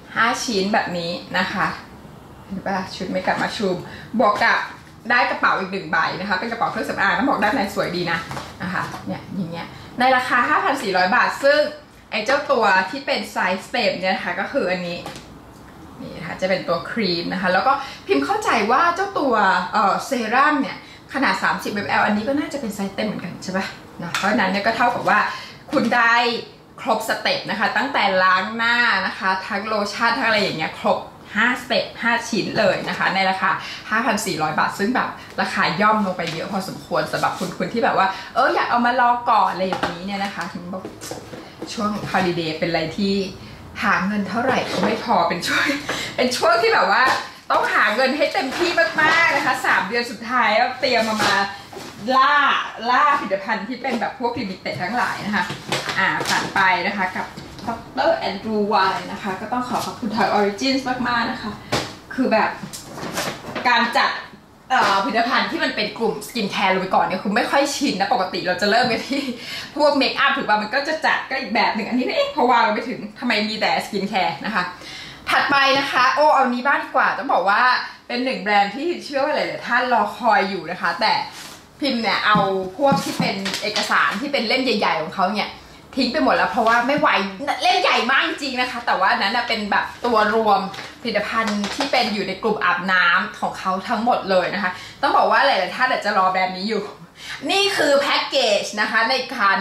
5ชิ้นแบบนี้นะคะเห็นปะชุดไม่กลับมาชูมบวกกับได้กระเป๋าอีก1 ใบนะคะเป็นกระเป๋าเครื่องสำอางต้องบอกด้านในสวยดีนะคะเนี่ยอย่างเงี้ยในราคา 5,400 บาทซึ่งไอ้เจ้าตัวที่เป็นไซส์เต็มเนี่ยนะคะก็คืออันนี้นี่นะคะจะเป็นตัวครีมนะคะแล้วก็พิมพ์เข้าใจว่าเจ้าตัวเซรั่มเนี่ยขนาด30 ml อันนี้ก็น่าจะเป็นไซส์เต็มเหมือนกันใช่ปะนะเพราะฉะนั้นเนี่ยก็เท่ากับว่าคุณได้ครบสเต็ปนะคะตั้งแต่ล้างหน้านะคะทั้งโลชั่นทั้งอะไรอย่างเงี้ยครบ5 สเต็ป5 ชิ้นเลยนะคะในราคา 5,400 บาทซึ่งแบบราคาย่อมลงไปเยอะพอสมควรสำหรับคุณที่แบบว่าอยากเอามาลองก่อนอะไรอย่างนี้เนี่ยนะคะถึงบอกช่วงฮอลิเดย์เป็นอะไรที่หาเงินเท่าไหร่ก็ไม่พอเป็นช่วงที่แบบว่าต้องหาเงินให้เต็มที่มากๆนะคะ3 เดือนสุดท้ายแล้วเตรียมมาล่าผลิตภัณฑ์ที่เป็นแบบพวกลิมิเต็ดทั้งหลายนะคะผ่านไปนะคะกับDr. Andrew Weil นะคะก็ต้องขอบคุณทาง Origins มากๆนะคะคือแบบการจัดผลิตภัณฑ์ที่มันเป็นกลุ่มสกินแคร์ลงไปก่อนเนี่ยคือไม่ค่อยชินนะปกติเราจะเริ่มกันที่พวกเมคอัพถูกป่ะมันก็จะจัดก็อีกแบบหนึ่งอันนี้พอวางลงไปถึงทำไมมีแต่สกินแคร์นะคะถัดไปนะคะเอานี้บ้างดีกว่าต้องบอกว่าเป็น1 แบรนด์ที่เชื่อว่าหลายๆท่านรอคอยอยู่นะคะแต่พิมพ์เนี่ยเอาพวกที่เป็นเอกสารที่เป็นเล่มใหญ่ๆของเขาเนี่ยทิ้งไปหมดแล้วเพราะว่าไม่ไหวเล่มใหญ่มากจริงนะคะแต่ว่านั้นเป็นแบบตัวรวมผลิตภัณฑ์ที่เป็นอยู่ในกลุ่มอาบน้ำของเขาทั้งหมดเลยนะคะต้องบอกว่าหลายๆท่านอาจจะรอแบรนด์นี้อยู่นี่คือแพ็กเกจนะคะในการ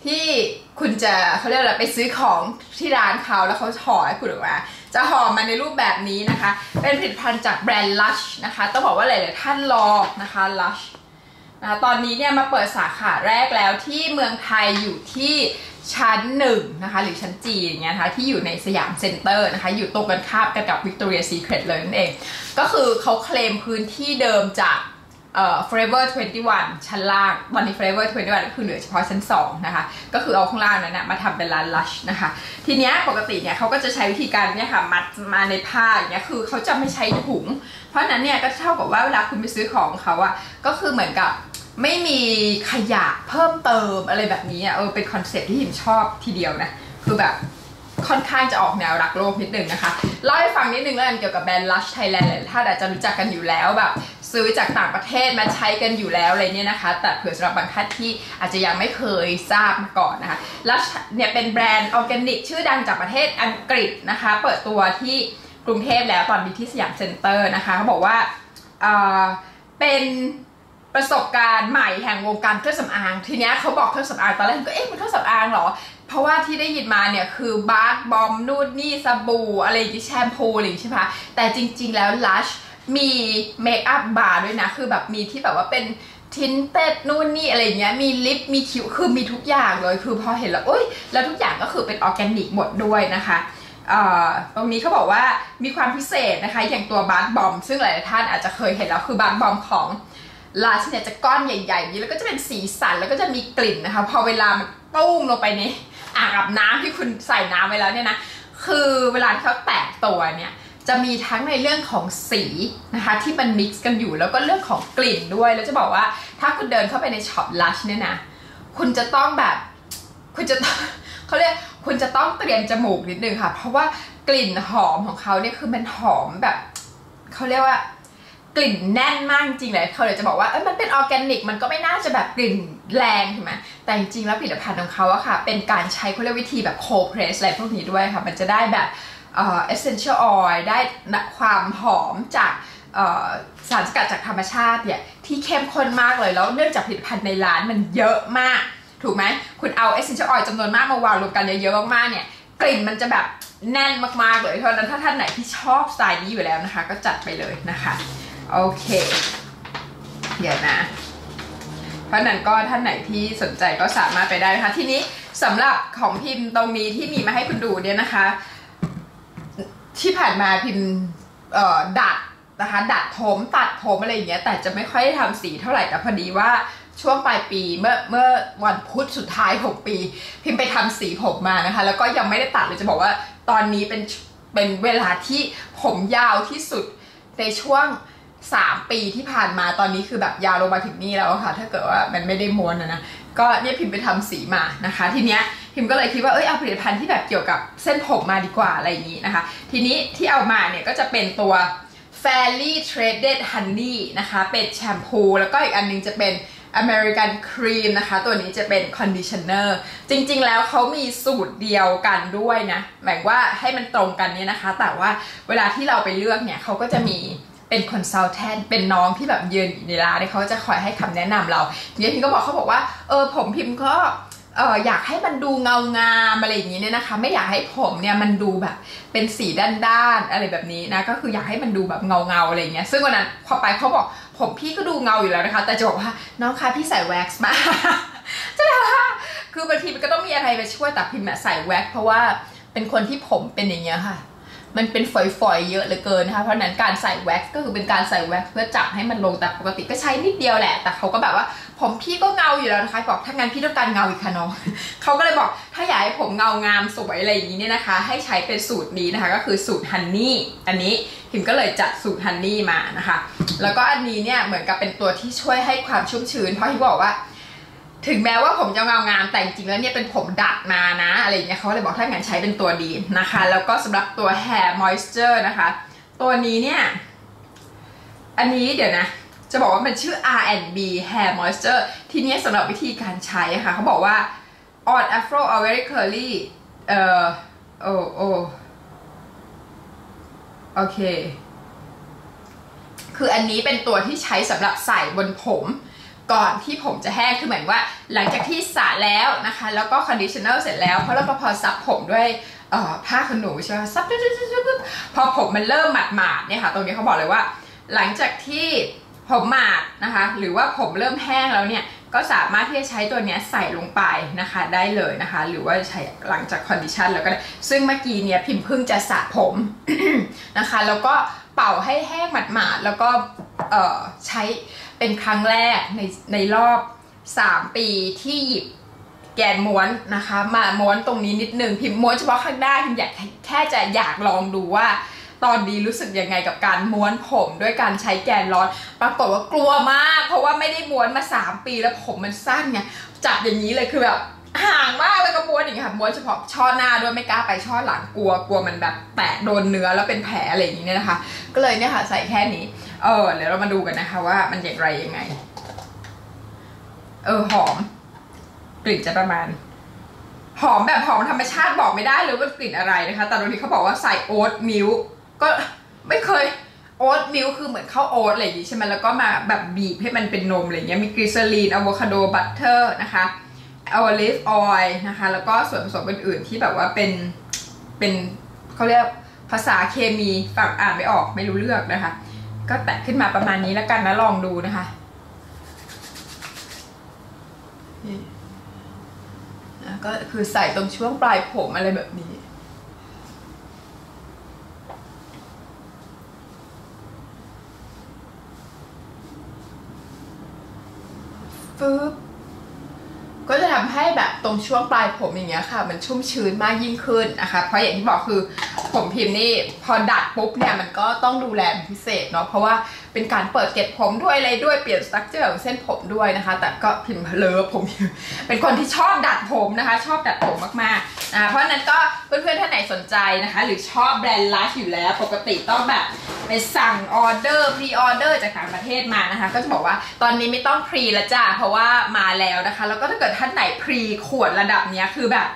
ที่คุณจะเขาเรียกอะไรไปซื้อของที่ร้านเขาแล้วเขาห่อให้คุณออกมาจะห่อมาในรูปแบบนี้นะคะเป็นผลิตภัณฑ์จากแบรนด์ Lush นะคะต้องบอกว่าหลายๆท่านรอนะคะ Lush นะตอนนี้เนี่ยมาเปิดสาขาแรกแล้วที่เมืองไทยอยู่ที่ชั้น1นะคะหรือชั้นจีอย่างเงี้ยนะคะที่อยู่ในสยามเซ็นเตอร์นะคะอยู่ตรงกันข้ามกันกับ Victoria Secret เลยนั่นเองก็คือเขาเคลมพื้นที่เดิมจากForever 21 ชั้นล่างวันนี้ Forever 21 ก็คือเหลือเฉพาะชั้น2นะคะก็คือเอาข้างล่างนั้นนะมาทำเป็นร้าน Lush นะคะทีเนี้ยปกติเนี่ยเขาก็จะใช้วิธีการเนี่ยค่ะมัดมาในผ้าอย่างเงี้ยคือเขาจะไม่ใช้ถุงเพราะนั้นเนี่ยก็เท่ากับว่าเวลาคุณไปซื้อของเขาอะก็คือเหมือนกับไม่มีขยะเพิ่มเติมอะไรแบบนี้อ่ะเป็นคอนเซ็ปต์ที่หิมชอบทีเดียวนะคือแบบค่อนข้างจะออกแนวรักโลกนิดนึงนะคะเล่าให้ฟังนิดนึงแล้วกันเกี่ยวกับแบรนด์ Lush Thailand ถ้าอาจจะรู้จักกันอยู่แล้วแบบซื้อจากต่างประเทศมาใช้กันอยู่แล้วอะไรเนี่ยนะคะแต่เผื่อสำหรับบางท่านที่อาจจะยังไม่เคยทราบมาก่อนนะคะ Lush เนี่ยเป็นแบรนด์ออร์แกนิกชื่อดังจากประเทศอังกฤษนะคะเปิดตัวที่กรุงเทพแล้วตอนนี้ที่สยามเซ็นเตอร์นะคะเขาบอกว่าเป็นประสบการณ์ใหม่แห่งวงการเครื่องสำอางทีเนี้ยเขาบอกเครื่องสำอางตอนแรกก็มันเครื่องสำอางเหรอเพราะว่าที่ได้ยินมาเนี่ยคือบาร์บอมนูดนี่สบู่อะไรอย่างงี้แชมพูอะไรอย่างงี้ใช่ไหมแต่จริงๆแล้ว Lush มีเมคอัพบาร์ด้วยนะคือแบบมีที่แบบว่าเป็นทินเต็ดนู่นนี่อะไรเงี้ยมีลิปมีคิ้วคือมีทุกอย่างเลยคือพอเห็นแล้วแล้วทุกอย่างก็คือเป็นออร์แกนิกหมดด้วยนะคะตรงนี้เขาบอกว่ามีความพิเศษนะคะอย่างตัวบาร์บอมซึ่งหลายท่านอาจจะเคยเห็นแล้วคือบาร์บอมของLushเนี่ยจะก้อนใหญ่ๆนี้แล้วก็จะเป็นสีสันแล้วก็จะมีกลิ่นนะคะพอเวลามันปุ้งลงไปในอ่างอาบน้ำที่คุณใส่น้ำไว้แล้วเนี่ยนะคือเวลาที่เขาแตกตัวเนี่ยจะมีทั้งในเรื่องของสีนะคะที่มันมิกซ์กันอยู่แล้วก็เรื่องของกลิ่นด้วยแล้วจะบอกว่าถ้าคุณเดินเข้าไปในช็อป Lush เนี่ยนะคุณจะต้องแบบคุณจะเขาเรียกคุณจะต้องเตรียมจมูกนิดนึงค่ะเพราะว่ากลิ่นหอมของเขาเนี่ยคือมันหอมแบบเขาเรียกว่ากลิ่นแน่นมากจริงเลยเขาเลยจะบอกว่ามันเป็นออร์แกนิกมันก็ไม่น่าจะแบบกลิ่นแรงใช่ไหมแต่จริงๆแล้วผลิตภัณฑ์ของเขาอะค่ะเป็นการใช้เขาเรียกวิธีแบบโคเพรสอะไรพวกนี้ด้วยค่ะมันจะได้แบบessential oil ได้ความหอมจากสารสกัดจากธรรมชาติเนี่ยที่เข้มข้นมากเลยแล้วเนื่องจากผลิตภัณฑ์ในร้านมันเยอะมากถูกไหมคุณเอา essential oil จำนวนมากมาวางรวมกันเยอะๆมากๆเนี่ยกลิ่นมันจะแบบแน่นมากๆเลยเพราะฉะนั้นถ้าท่านไหนที่ชอบสไตล์นี้อยู่แล้วนะคะก็จัดไปเลยนะคะโอเคเดี๋ยวนะเพราะนั้นก็ท่านไหนที่สนใจก็สามารถไปได้นะคะทีนี้สำหรับของพิมพ์ตรงนี้ที่มีมาให้คุณดูเนี่ยนะคะที่ผ่านมาพิมพ์ดัดนะคะดัดผมตัดผมอะไรอย่างเงี้ยแต่จะไม่ค่อยได้ทำสีเท่าไหร่แต่พอดีว่าช่วงปลายปีเมื่อวันพุธสุดท้ายของปีพิมพ์ไปทำสีผมมานะคะแล้วก็ยังไม่ได้ตัดเลยจะบอกว่าตอนนี้เป็นเวลาที่ผมยาวที่สุดในช่วง3 ปีที่ผ่านมาตอนนี้คือแบบยาวลงมาถึงนี่แล้วค่ะถ้าเกิดว่ามันไม่ได้ม้วนนะก็เนี่ยพิมพ์ไปทำสีมานะคะทีเนี้ยพิมพ์ก็เลยคิดว่าเอาผลิตภัณฑ์ที่แบบเกี่ยวกับเส้นผมมาดีกว่าอะไรอย่างนี้นะคะทีนี้ที่เอามาเนี่ยก็จะเป็นตัว Fairly Threaded Honey นะคะเป็นแชมพูแล้วก็อีกอันนึงจะเป็น American Cream นะคะตัวนี้จะเป็น Conditioner จริงๆแล้วเขามีสูตรเดียวกันด้วยนะหมายว่าให้มันตรงกันเนี่ยนะคะแต่ว่าเวลาที่เราไปเลือกเนี่ยเขาก็จะมีเป็นคอนซัลแทนเป็นน้องที่แบบยืนอยู่ในร้านเขาจะคอยให้คำแนะนำเราเนี่ยพิมก็บอกเขาบอกว่าผมพิมก็อยากให้มันดูเงางามอะไรอย่างนี้เนี่ยนะคะไม่อยากให้ผมเนี่ยมันดูแบบเป็นสีด้านๆอะไรแบบนี้นะก็คืออยากให้มันดูแบบเงาอะไรอย่างเงี้ยซึ่งวันนั้นพอไปเขาบอกผมพี่ก็ดูเงาอยู่แล้วนะคะแต่จะบอกว่าน้องคะพี่ใส่แว็กซ์มาใช่ไหมคะคือบางทีมันก็ต้องมีอะไรไปช่วยแต่พิมใส่แว็กซ์เพราะว่าเป็นคนที่ผมเป็นอย่างเงี้ยค่ะมันเป็นฝอยๆเยอะเหลือเกินนะคะเพราะนั้นการใส่แว็กซ์ก็คือเป็นการใส่แว็กซ์เพื่อจับให้มันลงแต่ปกติก็ใช้นิดเดียวแหละแต่เขาก็แบบว่าผมพี่ก็เงาอยู่แล้วนะคะบอกถ้างั้นพี่ต้องการเงาอีกค่ะน้องเขาก็เลยบอกถ้าอยากให้ผมเงางามสวยอะไรอย่างนี้เนี่ยนะคะให้ใช้เป็นสูตรนี้นะคะก็คือสูตรฮันนี่อันนี้พิมก็เลยจัดสูตรฮันนี่มานะคะแล้วก็อันนี้เนี่ยเหมือนกับเป็นตัวที่ช่วยให้ความชุ่มชื้นเพราะที่บอกว่าถึงแม้ว่าผมจะเงางามแต่จริงๆแล้วเนี่ยเป็นผมดัดมานะอะไรอย่างเงี้ยเขาเลยบอกถ้างั้นใช้เป็นตัวดีนะคะแล้วก็สำหรับตัว Hair Moisture นะคะตัวนี้เนี่ยอันนี้เดี๋ยวนะจะบอกว่ามันชื่อ R&B Hair Moisture ทีนี้สำหรับวิธีการใช้ค่ะเขาบอกว่า on afro or very curly โอเคคืออันนี้เป็นตัวที่ใช้สำหรับใส่บนผมก่อนที่ผมจะแห้งคือหมายว่าหลังจากที่สระแล้วนะคะแล้วก็คอนดิชเนอร์เสร็จแล้วเพราะเราก็พอซับผมด้วยผ้าขนหนูใช่ไหมซับพอผมมันเริ่มหมาดๆเนี่ยค่ะตรงนี้เขาบอกเลยว่าหลังจากที่ผมหมาดนะคะหรือว่าผมเริ่มแห้งแล้วเนี่ยก็สามารถที่จะใช้ตัวนี้ใส่ลงไปนะคะได้เลยนะคะหรือว่าใช้หลังจากคอนดิชันแล้วก็ได้ซึ่งเมื่อกี้เนี่ยพิมพ์เพิ่งจะสระผม นะคะแล้วก็เป่าให้แห้งหมาดๆแล้วก็ใช้เป็นครั้งแรกในรอบ3 ปีที่หยิบแกนม้วนนะคะมาม้วนตรงนี้นิดนึงพิมพ์ม้วนเฉพาะข้างหน้าพิมพ์อยากลองดูว่าตอนนี้รู้สึกยังไงกับการม้วนผมด้วยการใช้แกนร้อนปรากฏว่ากลัวมากเพราะว่าไม่ได้ม้วนมา3 ปีแล้วผมมันสั้นไงจับอย่างนี้เลยคือแบบห่างมากแล้วก็ม้วนอย่างเงี้ยค่ะม้วนเฉพาะช่อหน้าด้วยไม่กล้าไปช่อหลังกลัวมันแบบแตะโดนเนื้อแล้วเป็นแผลอะไรอย่างนี้เนี่ยนะคะก็เลยเนี่ยค่ะใส่แค่นี้เดี๋ยวเรามาดูกันนะคะว่ามันอย่างไรยังไงหอมกลิ่นจะประมาณหอมแบบหอมธรรมชาติบอกไม่ได้เลยว่ากลิ่นอะไรนะคะแต่ตรงนี้เขาบอกว่าใส่โอ๊ตมิลค์ก็ไม่เคยโอ๊ตมิลค์คือเหมือนข้าวโอ๊ตอะไรอย่างนี้ใช่ไหมแล้วก็มาแบบบีบให้มันเป็นนมอะไรเงี้ยมีกลีเซอรีนอะโวคาโดบัตเตอร์นะคะโอลิฟออยล์นะคะแล้วก็ส่วนผสมอื่นๆที่แบบว่าเป็นเขาเรียกภาษาเคมีฝั่งอ่านไม่ออกไม่รู้เรื่องนะคะก็แตะขึ้นมาประมาณนี้แล้วกันนะลองดูนะคะก็คือใส่ตรงช่วงปลายผมอะไรแบบนี้ฟึบก็จะทำให้แบบตรงช่วงปลายผมอย่างเงี้ยค่ะมันชุ่มชื้นมากยิ่งขึ้นนะคะเพราะอย่างที่บอกคือผมพิมพ์นี่พอดัดปุ๊บเนี่ยมันก็ต้องดูแลเป็นพิเศษเนาะเพราะว่าเป็นการเปิดเก็บผมด้วยอะไรด้วยเปลี่ยนสตรัคเจอร์ของเส้นผมด้วยนะคะแต่ก็พิมพ์เลิฟผมเป็นคนที่ชอบดัดผมนะคะชอบดัดผมมากๆเพราะนั้นก็เพื่อนๆท่านไหนสนใจนะคะหรือชอบแบรนด์Lushอยู่แล้วปกติต้องแบบไปสั่งออเดอร์พรีออเดอร์จากต่างประเทศมานะคะก็จะบอกว่าตอนนี้ไม่ต้องพรีแล้วจ้าเพราะว่ามาแล้วนะคะแล้วก็ถ้าเกิดท่านไหนพรีขวดระดับเนี้ยคือแบบ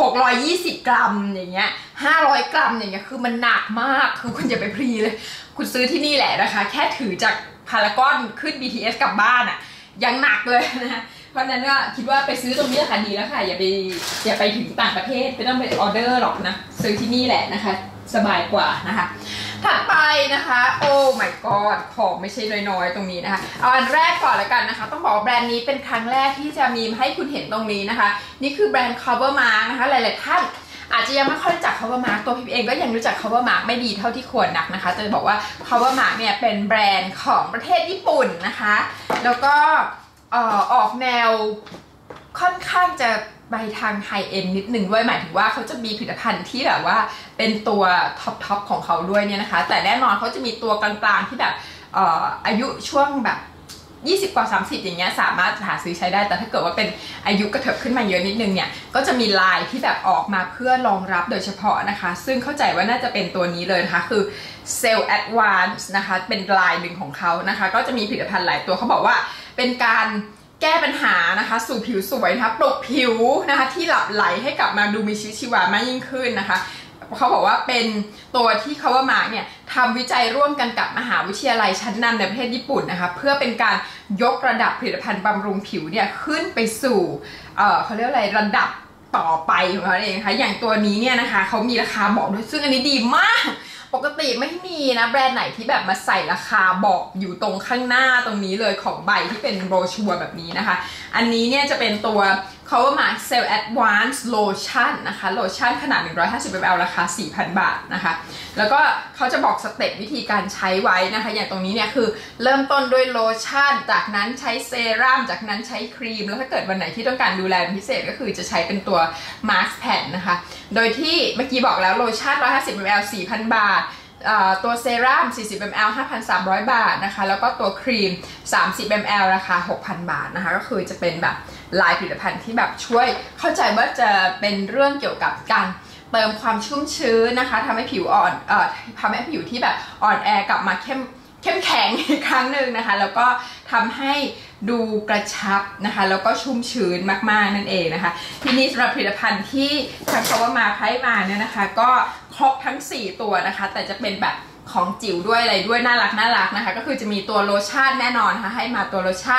620 กรัมอย่างเงี้ย500 กรัมอย่างเงี้ยคือมันหนักมากคือคุณอย่าไปพรีเลยคุณซื้อที่นี่แหละนะคะแค่ถือจากพารากอนขึ้น BTS กลับบ้านอ่ะยังหนักเลยนะเพราะนั้นก็คิดว่าไปซื้อตรงนี้ค่ะดีแล้วค่ะอย่าไปถึงต่างประเทศไม่ต้องไปออเดอร์หรอกนะซื้อที่นี่แหละนะคะสบายกว่านะคะถัดไปนะคะโอ้ my god ของไม่ใช่น้อยๆตรงนี้นะคะเอาอันแรกก่อนแล้วกันนะคะต้องบอกแบรนด์นี้เป็นครั้งแรกที่จะมีให้คุณเห็นตรงนี้นะคะนี่คือแบรนด์ CoverMark นะคะหลายๆท่านอาจจะยังไม่ค่อยรู้จัก CoverMark ตัวพี่เองก็ยังรู้จัก CoverMark ไม่ดีเท่าที่ควรนักนะคะจะบอกว่า CoverMark เนี่ยเป็นแบรนด์ของประเทศญี่ปุ่นนะคะแล้วก็ออกแนวค่อนข้างจะไปทางไฮเอ็นนิดหนึ่งด้วยหมายถึงว่าเขาจะมีผลิตภัณฑ์ที่แบบว่าเป็นตัวท็อปของเขาด้วยเนี่ยนะคะแต่แน่นอนเขาจะมีตัวกลางๆที่แบบอายุช่วงแบบ20 กว่า 30อย่างเงี้ยสามารถหาซื้อใช้ได้แต่ถ้าเกิดว่าเป็นอายุกระเถิบขึ้นมาเยอะนิดนึงเนี่ยก็จะมีลายที่แบบออกมาเพื่อรองรับโดยเฉพาะนะคะซึ่งเข้าใจว่าน่าจะเป็นตัวนี้เลยนะคะคือ Cell Advance นะคะเป็นลายหนึ่งของเขานะคะก็จะมีผลิตภัณฑ์หลายตัวเขาบอกว่าเป็นการแก้ปัญหานะคะสู่ผิวสวยนะคะปลุกผิวนะคะที่หลับไหลให้กลับมาดูมีชีวิตชีวามากยิ่งขึ้นนะคะเขาบอกว่าเป็นตัวที่CoverMarkเนี่ยทำวิจัยร่วมกันกับมหาวิทยาลัยชั้นนำในประเทศญี่ปุ่นนะคะเพื่อเป็นการยกระดับผลิตภัณฑ์บำรุงผิวเนี่ยขึ้นไปสู่เขาเรียกอะไรระดับต่อไปของเขาเองนะคะอย่างตัวนี้เนี่ยนะคะเขามีราคาบอกด้วยซึ่งอันนี้ดีมากปกติไม่มีนะแบรนด์ไหนที่แบบมาใส่ราคาบอกอยู่ตรงข้างหน้าตรงนี้เลยของใบที่เป็นโบรชัวร์แบบนี้นะคะอันนี้เนี่ยจะเป็นตัว CoverMark Cell Advance Lotion นะคะโลชั่นขนาด150 ml ราคา 4,000 บาทนะคะแล้วก็เขาจะบอกสเต็ปวิธีการใช้ไว้นะคะอย่างตรงนี้เนี่ยคือเริ่มต้นด้วยโลชั่นจากนั้นใช้เซรั่มจากนั้นใช้ครีมแล้วถ้าเกิดวันไหนที่ต้องการดูแลเป็นพิเศษก็คือจะใช้เป็นตัวมาสก์แผ่นนะคะโดยที่เมื่อกี้บอกแล้วโลชั่น150 ml 4,000 บาทตัวเซรั่ม40 ml 5,300 บาทนะคะแล้วก็ตัวครีม30 ml ราคา 6,000 บาทนะคะก็คือจะเป็นแบบลายผลิตภัณฑ์ที่แบบช่วยเข้าใจว่าจะเป็นเรื่องเกี่ยวกับการเติมความชุ่มชื้นนะคะทำให้ผิวอ่อนทำให้ผิวที่แบบอ่อนแอกลับมาเข้มแข็งอีกครั้งหนึ่งนะคะแล้วก็ทำให้ดูกระชับนะคะแล้วก็ชุ่มชื้นมากๆนั่นเองนะคะที่นี่สำหรับผลิตภัณฑ์ที่ทางCoverMarkให้มาเนี่ยนะคะก็ครบทั้ง4ตัวนะคะแต่จะเป็นแบบของจิ๋วด้วยอะไรด้วยน่ารักนะคะก็คือจะมีตัวโลชั่นแน่นอนนะคะให้มาตัวโลชั่น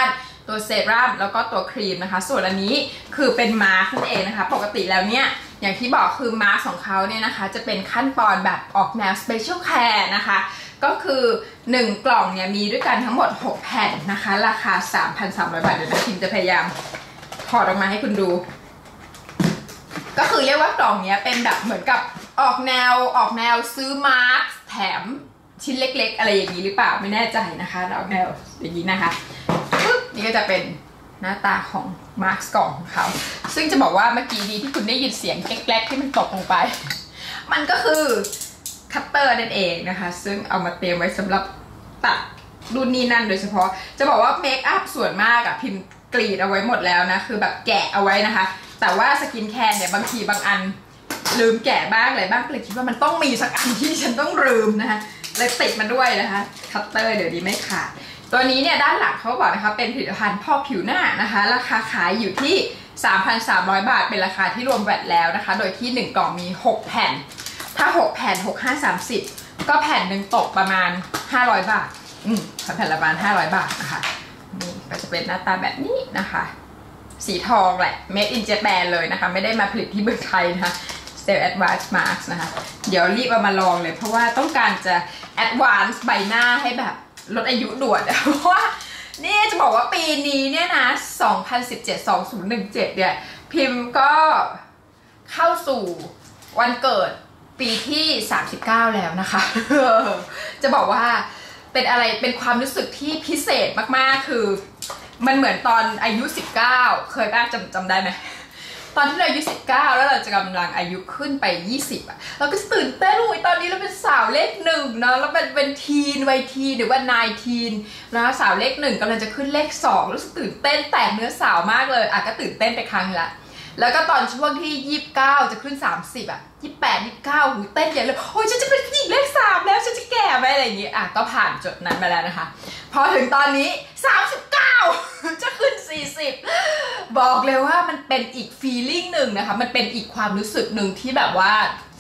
ตัวเซรั่มแล้วก็ตัวครีมนะคะส่วนอันนี้คือเป็นมาสก์นั่นเองนะคะปกติแล้วเนี่ยอย่างที่บอกคือมาสก์ของเขาเนี่ยนะคะจะเป็นขั้นตอนแบบออกแนว special care นะคะก็คือ1กล่องเนี่ยมีด้วยกันทั้งหมด6แผ่นนะคะราคา 3,300 บาทเดี๋ยวพิมจะพยายามถอดออกมาให้คุณดูก็คือเรียกว่ากล่องนี้เป็นแบบเหมือนกับออกแนวซื้อมาสก์แถมชิ้นเล็กๆอะไรอย่างนี้หรือเปล่าไม่แน่ใจนะคะออกแนวอย่างนี้นะคะนี่ก็จะเป็นหน้าตาของมาสก์กล่องของเขาซึ่งจะบอกว่าเมื่อกี้นี้ที่คุณได้ยินเสียงแก๊กๆที่มันตกลงไปมันก็คือคัตเตอร์นั่นเองนะคะซึ่งเอามาเตรียมไว้สำหรับตัดรุ่นนี้นั่นโดยเฉพาะจะบอกว่าเมคอัพส่วนมากอะพิมพ์กรีดเอาไว้หมดแล้วนะคือแบบแกะเอาไว้นะคะแต่ว่าสกินแคร์เนี่ยบางทีบางอันลืมแกะบ้างอะไรบ้างก็เลยคิดว่ามันต้องมีสักอันที่ฉันต้องลืมนะคะเลยติดมาด้วยนะคะคัตเตอร์เดี๋ยวนี้ไม่ขาดตัวนี้เนี่ยด้านหลังเขาบอกนะคะเป็นผลิตภัณฑ์พอกผิวหน้านะคะราคาขายอยู่ที่ 3,300 บาทเป็นราคาที่รวมแวตแล้วนะคะโดยที่1กล่องมี6แผ่นถ้า6แผ่น6 5 30ก็แผ่นหนึ่งตกประมาณ500 บาทแผ่นละประมาณ500 บาทนะคะนี่ก็จะเป็นหน้าตาแบบนี้นะคะสีทองแหละ made in Japan เลยนะคะไม่ได้มาผลิตที่เมืองไทยนะคะStyle Advanced Mask นะคะเดี๋ยวรีบเอามาลองเลยเพราะว่าต้องการจะ Advance ใบหน้าให้แบบลดอายุด่วนเพราะว่านี่จะบอกว่าปีนี้เนี่ยนะ2017เนี่ยพิมพ์ก็เข้าสู่วันเกิดปีที่39แล้วนะคะจะบอกว่าเป็นอะไรเป็นความรู้สึกที่พิเศษมากๆคือมันเหมือนตอนอายุ19เคยบ้างจำได้ไหมตอนที่เราอายุ19แล้วเราจะกำลังอายุขึ้นไป20อ่ะเราก็ตื่นเต้นตอนนี้เราเป็นสาวเลข1เนาะแล้วเป็นทีนวัยทีนหรือว่านายทีนนะสาวเลข1กำลังจะขึ้นเลข2รู้สึกตื่นเต้นแตกเนื้อสาวมากเลยก็ตื่นเต้นไปครั้งละแล้วก็ตอนช่วงที่29จะขึ้น3028 29หูเต้นใหญ่เลยโอ้ยฉันจะเป็นผู้หญิงเลข3แล้วฉันจะแก่ไหมอะไรอย่างงี้ก็ผ่านจุดนั้นมาแล้วนะคะพอถึงตอนนี้39จะขึ้น40บอกเลยว่ามันเป็นอีกฟีลลิ่งหนึ่งนะคะมันเป็นอีกความรู้สึกหนึ่งที่แบบว่า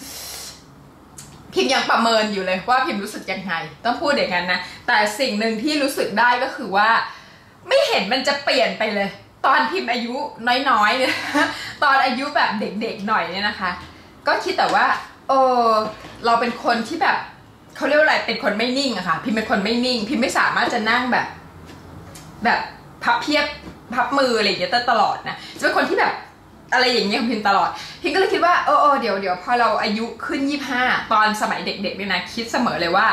พิมยังประเมินอยู่เลยว่าพิมรู้สึกยังไงต้องพูดอย่างนั้นนะแต่สิ่งหนึ่งที่รู้สึกได้ก็คือว่าไม่เห็นมันจะเปลี่ยนไปเลยตอนพิมอายุน้อยๆเนี่ยตอนอายุแบบเด็กๆหน่อยเนี่ยนะคะก็คิดแต่ว่าเราเป็นคนที่แบบเขาเรียกว่าอะไรเป็นคนไม่นิ่งอะค่ะพิมเป็นคนไม่นิ่งพิมไม่สามารถจะนั่งแบบพับเพียบพับมืออะไรอย่างเงี้ยตลอดนะจะเป็นคนที่แบบอะไรอย่างเงี้ยของพิมตลอดพิมก็เลยคิดว่าเดี๋ยวพอเราอายุขึ้น25ตอนสมัยเด็กๆเนี่ยนะคิดเสมอเลยว่า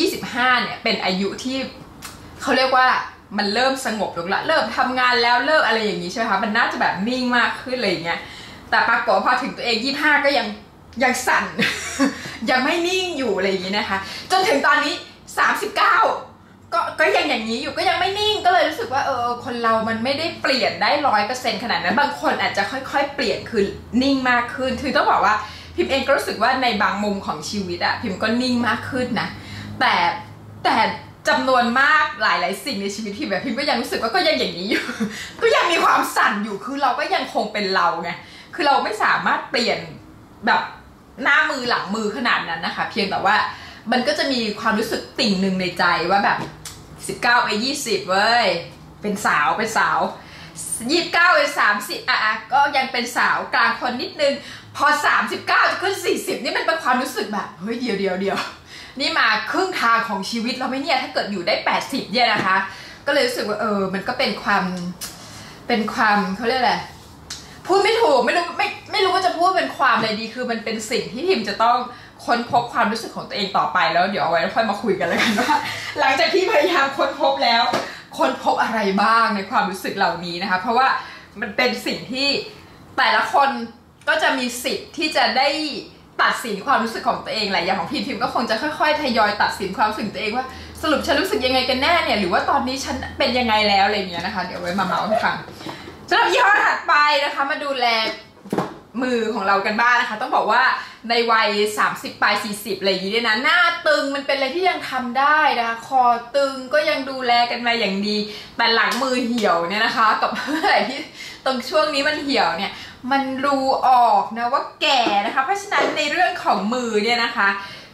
25เนี่ยเป็นอายุที่เขาเรียกว่ามันเริ่มสงบลงละเริ่มทำงานแล้วเริ่มอะไรอย่างนี้ใช่ไหมคะมันน่าจะแบบนิ่งมากขึ้นอะไรอย่างเงี้ยแต่ปรากฏพอถึงตัวเอง25ก็ยังสั่น ยังไม่นิ่งอยู่อะไรอย่างนี้นะคะจนถึงตอนนี้39ก็ยังอย่างนี้อยู่ก็ยังไม่นิ่งก็เลยรู้สึกว่าคนเรามันไม่ได้เปลี่ยนได้100%ขนาดนั้นบางคนอาจจะค่อยๆเปลี่ยนคือนิ่งมากขึ้นคือต้องบอกว่าพิมเองก็รู้สึกว่าในบางมุมของชีวิตพิมก็นิ่งมากขึ้นนะแต่จำนวนมากหลายๆสิ่งในชีวิตพิมแบบพิมก็ยังรู้สึกว่าก็ยังอย่างนี้อยู่ ก็ยังมีความสั่นอยู่คือเราก็ยังคงเป็นเราไงคือเราไม่สามารถเปลี่ยนแบบหน้ามือหลังมือขนาดนั้นนะคะเพียงแต่ว่ามันก็จะมีความรู้สึกติ่งหนึ่งในใจว่าแบบ19ไป20เว้ยเป็นสาว29ไป30ก็ยังเป็นสาวกลางคนนิดนึงพอ39จะขึ้น40นี่มันเป็นความรู้สึกแบบเฮ้ยเดี๋ยวนี่มาครึ่งทางของชีวิตเราไหมเนี่ยถ้าเกิดอยู่ได้80เนี่ยนะคะก็เลยรู้สึกว่ามันก็เป็นความเขาเรียกอะไรพูดไม่ถูกไม่รู้ว่าจะพูดเป็นความอะไรดีคือมันเป็นสิ่งที่พิมจะต้องค้นพบความรู้สึกของตัวเองต่อไปแล้วเดี๋ยวเอาไว้ค่อยมาคุยกันแล้วกันว่าหลังจากที่พยายามค้นพบแล้วค้นพบอะไรบ้างในความรู้สึกเหล่านี้นะคะเพราะว่ามันเป็นสิ่งที่แต่ละคนก็จะมีสิทธิ์ที่จะได้ตัดสินความรู้สึกของตัวเองแหละอย่างของพิมก็คงจะค่อยๆทยอยตัดสินความรู้สึกตัวเองว่าสรุปฉันรู้สึกยังไงกันแน่เนี่ยหรือว่าตอนนี้ฉันเป็นยังไงแล้วอะไรอย่างเงี้ยนะคะเดี๋ยวไว้มาเมาส์ให้ฟังสำหรับยี่ห้อถัดไปนะคะมาดูแลมือของเรากันบ้างนะคะต้องบอกว่าในวัย30ปลาย40อะไรอย่างนี้เนี่ยนะหน้าตึงมันเป็นอะไรที่ยังทำได้นะคะคอตึงก็ยังดูแลกันมาอย่างดีแต่หลังมือเหี่ยวเนี่ยนะคะกับอะไรที่ตรงช่วงนี้มันเหี่ยวเนี่ยมันรู้ออกนะว่าแก่นะคะเพราะฉะนั้นในเรื่องของมือเนี่ยนะคะ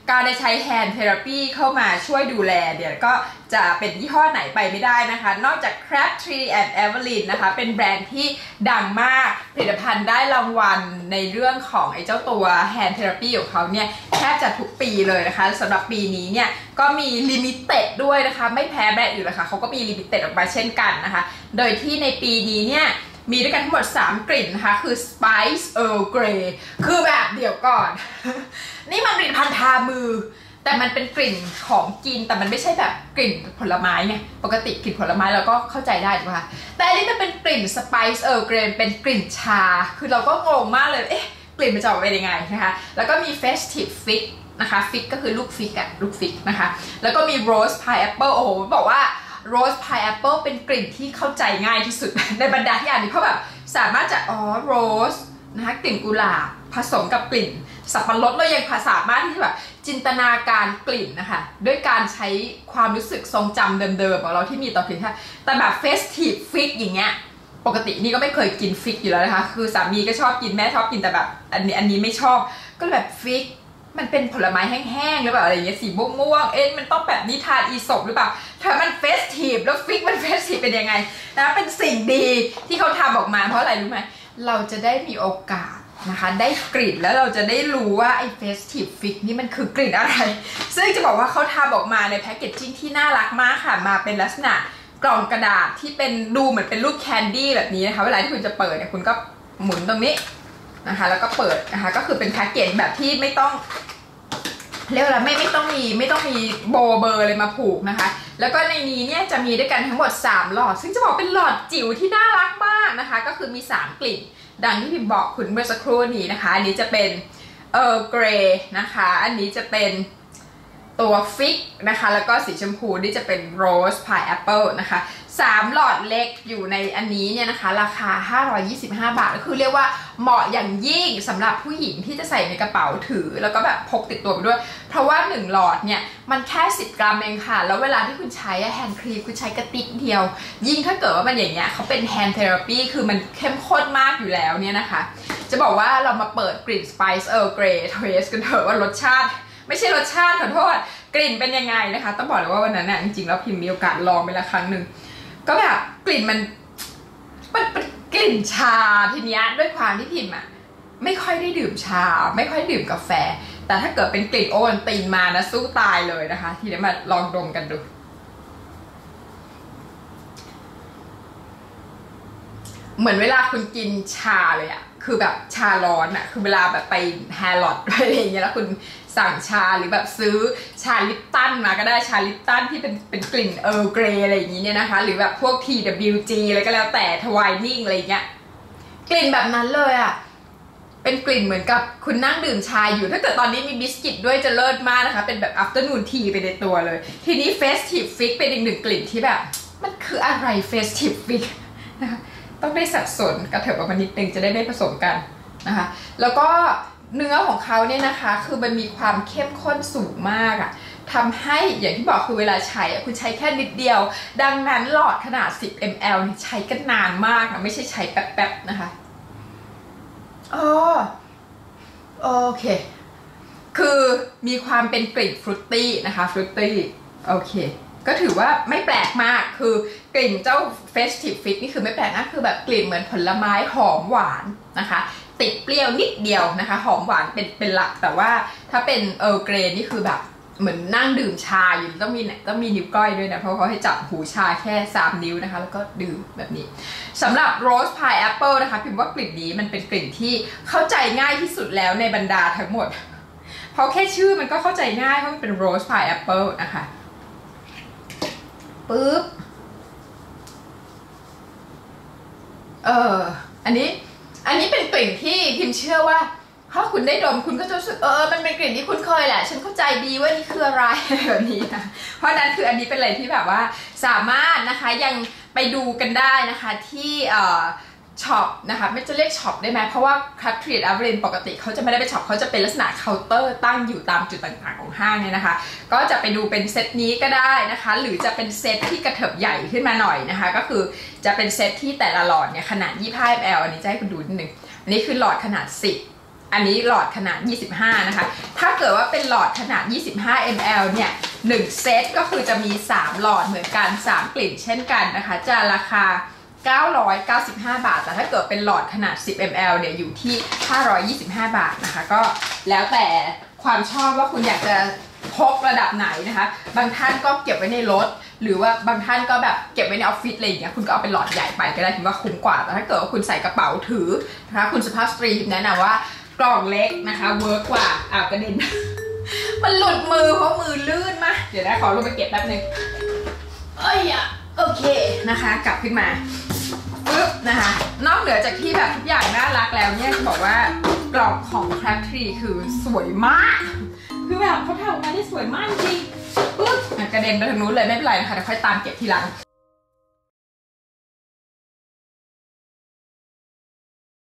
การได้ใช้แฮนด์เทอราปีเข้ามาช่วยดูแลเดี๋ยวก็จะเป็นยี่ห้อไหนไปไม่ได้นะคะนอกจาก Crabtree and Evelyn นะคะเป็นแบรนด์ที่ดังมากผลิตภัณฑ์ได้รางวัลในเรื่องของไอ้เจ้าตัวแฮนด์เทอราปีของเขาเนี่ยแทบจะทุกปีเลยนะคะสำหรับปีนี้เนี่ยก็มีลิมิเต็ดด้วยนะคะไม่แพ้แบรนด์อื่นเลยค่ะเขาก็มีลิมิเต็ดออกมาเช่นกันนะคะโดยที่ในปีนี้เนี่ยมีด้วยกันทั้งหมด3กลิ่นนะคะคือ Spice Earl Grey คือแบบเดี๋ยวก่อน นี่มันผลิตภัณฑ์ทามือแต่มันเป็นกลิ่นของกินแต่มันไม่ใช่แบบกลิ่นผลไม้ไงปกติกลิ่นผลไม้เราก็เข้าใจได้ถูกไหมคะแต่อันนี้มันเป็นกลิ่น Spice Earl Grey เป็นกลิ่นชาคือเราก็งงมากเลยเอ๊ะกลิ่นมันจะออกเป็นยังไงนะคะแล้วก็มี Festive Fig นะคะ Fig ก็คือลูกฟิกอะลูกฟิกนะคะแล้วก็มี Rose Pineapple โอ้โหบอกว่าRose Pineapple เป็นกลิ่นที่เข้าใจง่ายที่สุด ในบรรดาที่อ่านนี้เพราะแบบสามารถจะRose นะคะกลิ่นกุหลาบผสมกับกลิ่นสับปะรดเรายังสามารถที่แบบจินตนาการกลิ่นนะคะด้วยการใช้ความรู้สึกทรงจำเดิมๆของเราที่มีต่อกลิ่นแต่แบบ Festive Fig อย่างเงี้ยปกตินี่ก็ไม่เคยกินฟิกอยู่แล้วนะคะคือสามีก็ชอบกินแม่ชอบกินแต่แบบอันนี้ไม่ชอบก็แบบฟิกมันเป็นผลไม้แห้งๆหรือเปล่าอะไรอย่างเงี้ยสีม่วงๆมันต้องแบบนิทานอีสปหรือเปล่าถ้ามันเฟสทีฟแล้วฟิกมันเฟสทีฟเป็นยังไงนะเป็นสิ่งดีที่เขาทำออกมาเพราะอะไรรู้ไหมเราจะได้มีโอกาสนะคะได้กลิ่นแล้วเราจะได้รู้ว่าไอ้เฟสทีฟฟิกนี่มันคือกลิ่นอะไรซึ่งจะบอกว่าเขาทำออกมาในแพคเกจจิ้งที่น่ารักมากค่ะมาเป็นลักษณะกล่องกระดาษที่เป็นดูเหมือนเป็นรูปแคนดี้แบบนี้นะคะเวลาที่คุณจะเปิดเนี่ยคุณก็หมุนตรงนี้นะคะแล้วก็เปิดนะคะก็คือเป็นแพ็กเกจแบบที่ไม่ต้องเรียกว่าไม่ต้องมีโบเบอร์เลยมาผูกนะคะแล้วก็ในนี้เนี่ยจะมีด้วยกันทั้งหมด3หลอดซึ่งจะบอกเป็นหลอดจิ๋วที่น่ารักมากนะคะก็คือมี3กลิ่นดังที่พิมบอกคุณเมื่อสักครู่นี้นะคะอันนี้จะเป็นเกรย์นะคะอันนี้จะเป็นตัวฟิกนะคะแล้วก็สีชมพูนี่จะเป็นโรสพายแอปเปิลนะคะ3หลอดเล็กอยู่ในอันนี้เนี่ยนะคะราคา525 บาทก็คือเรียกว่าเหมาะอย่างยิ่งสำหรับผู้หญิงที่จะใส่ในกระเป๋าถือแล้วก็แบบพกติดตัวไปด้วยเพราะว่า1หลอดเนี่ยมันแค่10 กรัมเองค่ะแล้วเวลาที่คุณใช้แฮนด์ครีมคุณใช้กระติกเดียวยิ่งถ้าเกิดว่ามันอย่างเงี้ยเขาเป็นแฮนด์เทอราปีคือมันเข้มข้นมากอยู่แล้วเนี่ยนะคะจะบอกว่าเรามาเปิดกลิ่น Spice Earl Grey Twist กันเถอะว่ารสชาติไม่ใช่รสชาติขอโทษกลิ่นเป็นยังไงนะคะต้องบอกเลยว่าวันนั้นน่ะจริงๆแล้วพิมมีโอกาสลองไปละครั้งหนึ่งก็แบบกลิ่นมันกลิ่นชาทีเนี้ยด้วยความที่พิมอะไม่ค่อยได้ดื่มชาไม่ค่อยดื่มกาแฟแต่ถ้าเกิดเป็นกลิ่นโอวัลตินมานะสู้ตายเลยนะคะทีนี้มาลองดมกันดูเหมือนเวลาคุณกินชาเลยอะคือแบบชาร้อนอะคือเวลาแบบไปแฮร์ลอดอะไรอย่างเงี้ยแล้วคุณสั่งชาหรือแบบซื้อชาลิปตันมาก็ได้ชาลิปตันที่เป็นกลิ่นเกรย์อะไรอย่างงี้เนี่ยนะคะหรือแบบพวก TWG อะไรก็แล้วแต่ทวายนิ่งอะไรเงี้ยกลิ่นแบบนั้นเลยอะเป็นกลิ่นเหมือนกับคุณนั่งดื่มชาอยู่ถ้าเกิดตอนนี้มีบิสกิตด้วยจะเลิศมากนะคะเป็นแบบ afternoon tea ไปในตัวเลยทีนี้ Festive Fig เป็นอีกหนึ่งกลิ่นที่แบบมันคืออะไร Festive Fig นะคะต้องได้สัดส่วนกระเถิบออกมานิดนึงจะได้ไม่ผสมกันนะคะแล้วก็เนื้อของเขาเนี่ยนะคะคือมันมีความเข้มข้นสูงมากอะทำให้อย่างที่บอกคือเวลาใช้คุณใช้แค่นิดเดียวดังนั้นหลอดขนาด10 ml นี่ใช้กันนานมากนะไม่ใช่ใช้แป๊บๆนะคะโอเคคือมีความเป็นกลิ่นฟรุตตี้นะคะฟรุตตี้โอเคก็ถือว่าไม่แปลกมากคือกลิ่นเจ้า Festive Fig นี่คือไม่แปลกนะคือแบบกลิ่นเหมือนผลไม้หอมหวานนะคะติดเปรี้ยวนิดเดียวนะคะหอมหวานเป็นหลักแต่ว่าถ้าเป็นเกรย์นี่คือแบบเหมือนนั่งดื่มชาอยู่ต้องมีนิ้วก้อยด้วยนะเพราะเขาให้จับหูชาแค่3 นิ้วนะคะแล้วก็ดื่มแบบนี้สำหรับ Rose Pineapple นะคะพิมพ์ว่ากลิ่นนี้มันเป็นกลิ่นที่เข้าใจง่ายที่สุดแล้วในบรรดาทั้งหมดเพราะแค่ชื่อมันก็เข้าใจง่ายเพราะมันเป็น Rose Pineapple นะคะปึ๊บอันนี้เป็นกลิ่นที่พิมเชื่อว่าถ้าคุณได้ดมคุณก็จะรู้สึกมันเป็นกลิ่นที่คุ้นเคยแหละฉันเข้าใจดีว่านี่คืออะไรแบบนี้นะเพราะนั้นคืออันนี้เป็นอะไรที่แบบว่าสามารถนะคะยังไปดูกันได้นะคะที่ช็อปนะคะไม่จะเรียกช็อปได้ไหมเพราะว่า Crabtree and Evelyn ปกติเขาจะไม่ได้เป็นช็อปเขาจะเป็นลักษณะเคาน์เตอร์ตั้งอยู่ตามจุดต่างๆของห้างเนี่ยนะคะก็จะไปดูเป็นเซตนี้ก็ได้นะคะหรือจะเป็นเซตที่กระเถิบใหญ่ขึ้นมาหน่อยนะคะก็คือจะเป็นเซตที่แต่ละหลอดเนี่ยขนาด25 ml อันนี้จะให้คุณดูนิดนึงอันนี้คือหลอดขนาด10 อันนี้หลอดขนาด25นะคะถ้าเกิดว่าเป็นหลอดขนาด25 ml เนี่ย1เซตก็คือจะมี3หลอดเหมือนกัน3กลิ่นเช่นกันนะคะจะราคา995 บาทแต่ถ้าเกิดเป็นหลอดขนาด10 ml เนี่ยอยู่ที่525 บาทนะคะก็แล้วแต่ความชอบว่าคุณอยากจะพกระดับไหนนะคะบางท่านก็เก็บไว้ในรถหรือว่าบางท่านก็แบบเก็บไว้ในออฟฟิศอะไรอย่างเงี้ยคุณก็เอาเป็นหลอดใหญ่ไปก็ได้ถือว่าคุ้มกว่าแต่ถ้าเกิดว่าคุณใส่กระเป๋าถือนะคะคุณสุภาพสตรีแนะนำว่ากล่องเล็กนะคะเวิร์กกว่าอ้าวกระเด็น มันหลุดมือเพราะมือลื่นมาเดี๋ยวนะขอลงไปเก็บแป๊บนึงเอ้ยอะโอเคนะคะกลับขึ้นมาปึ๊บนะคะนอกเหนือจากที่แบบทุกอย่างน่ารักแล้วเนี่ยจะบอกว่ากล่องของ Crabtree คือสวยมากคือแบบเขาทำออกมาได้สวยมากจริงปึ๊บกระเด็นไปทางนู้นเลยไม่เป็นไรนะคะเดี๋ยวค่อยตามเก็บทีหลัง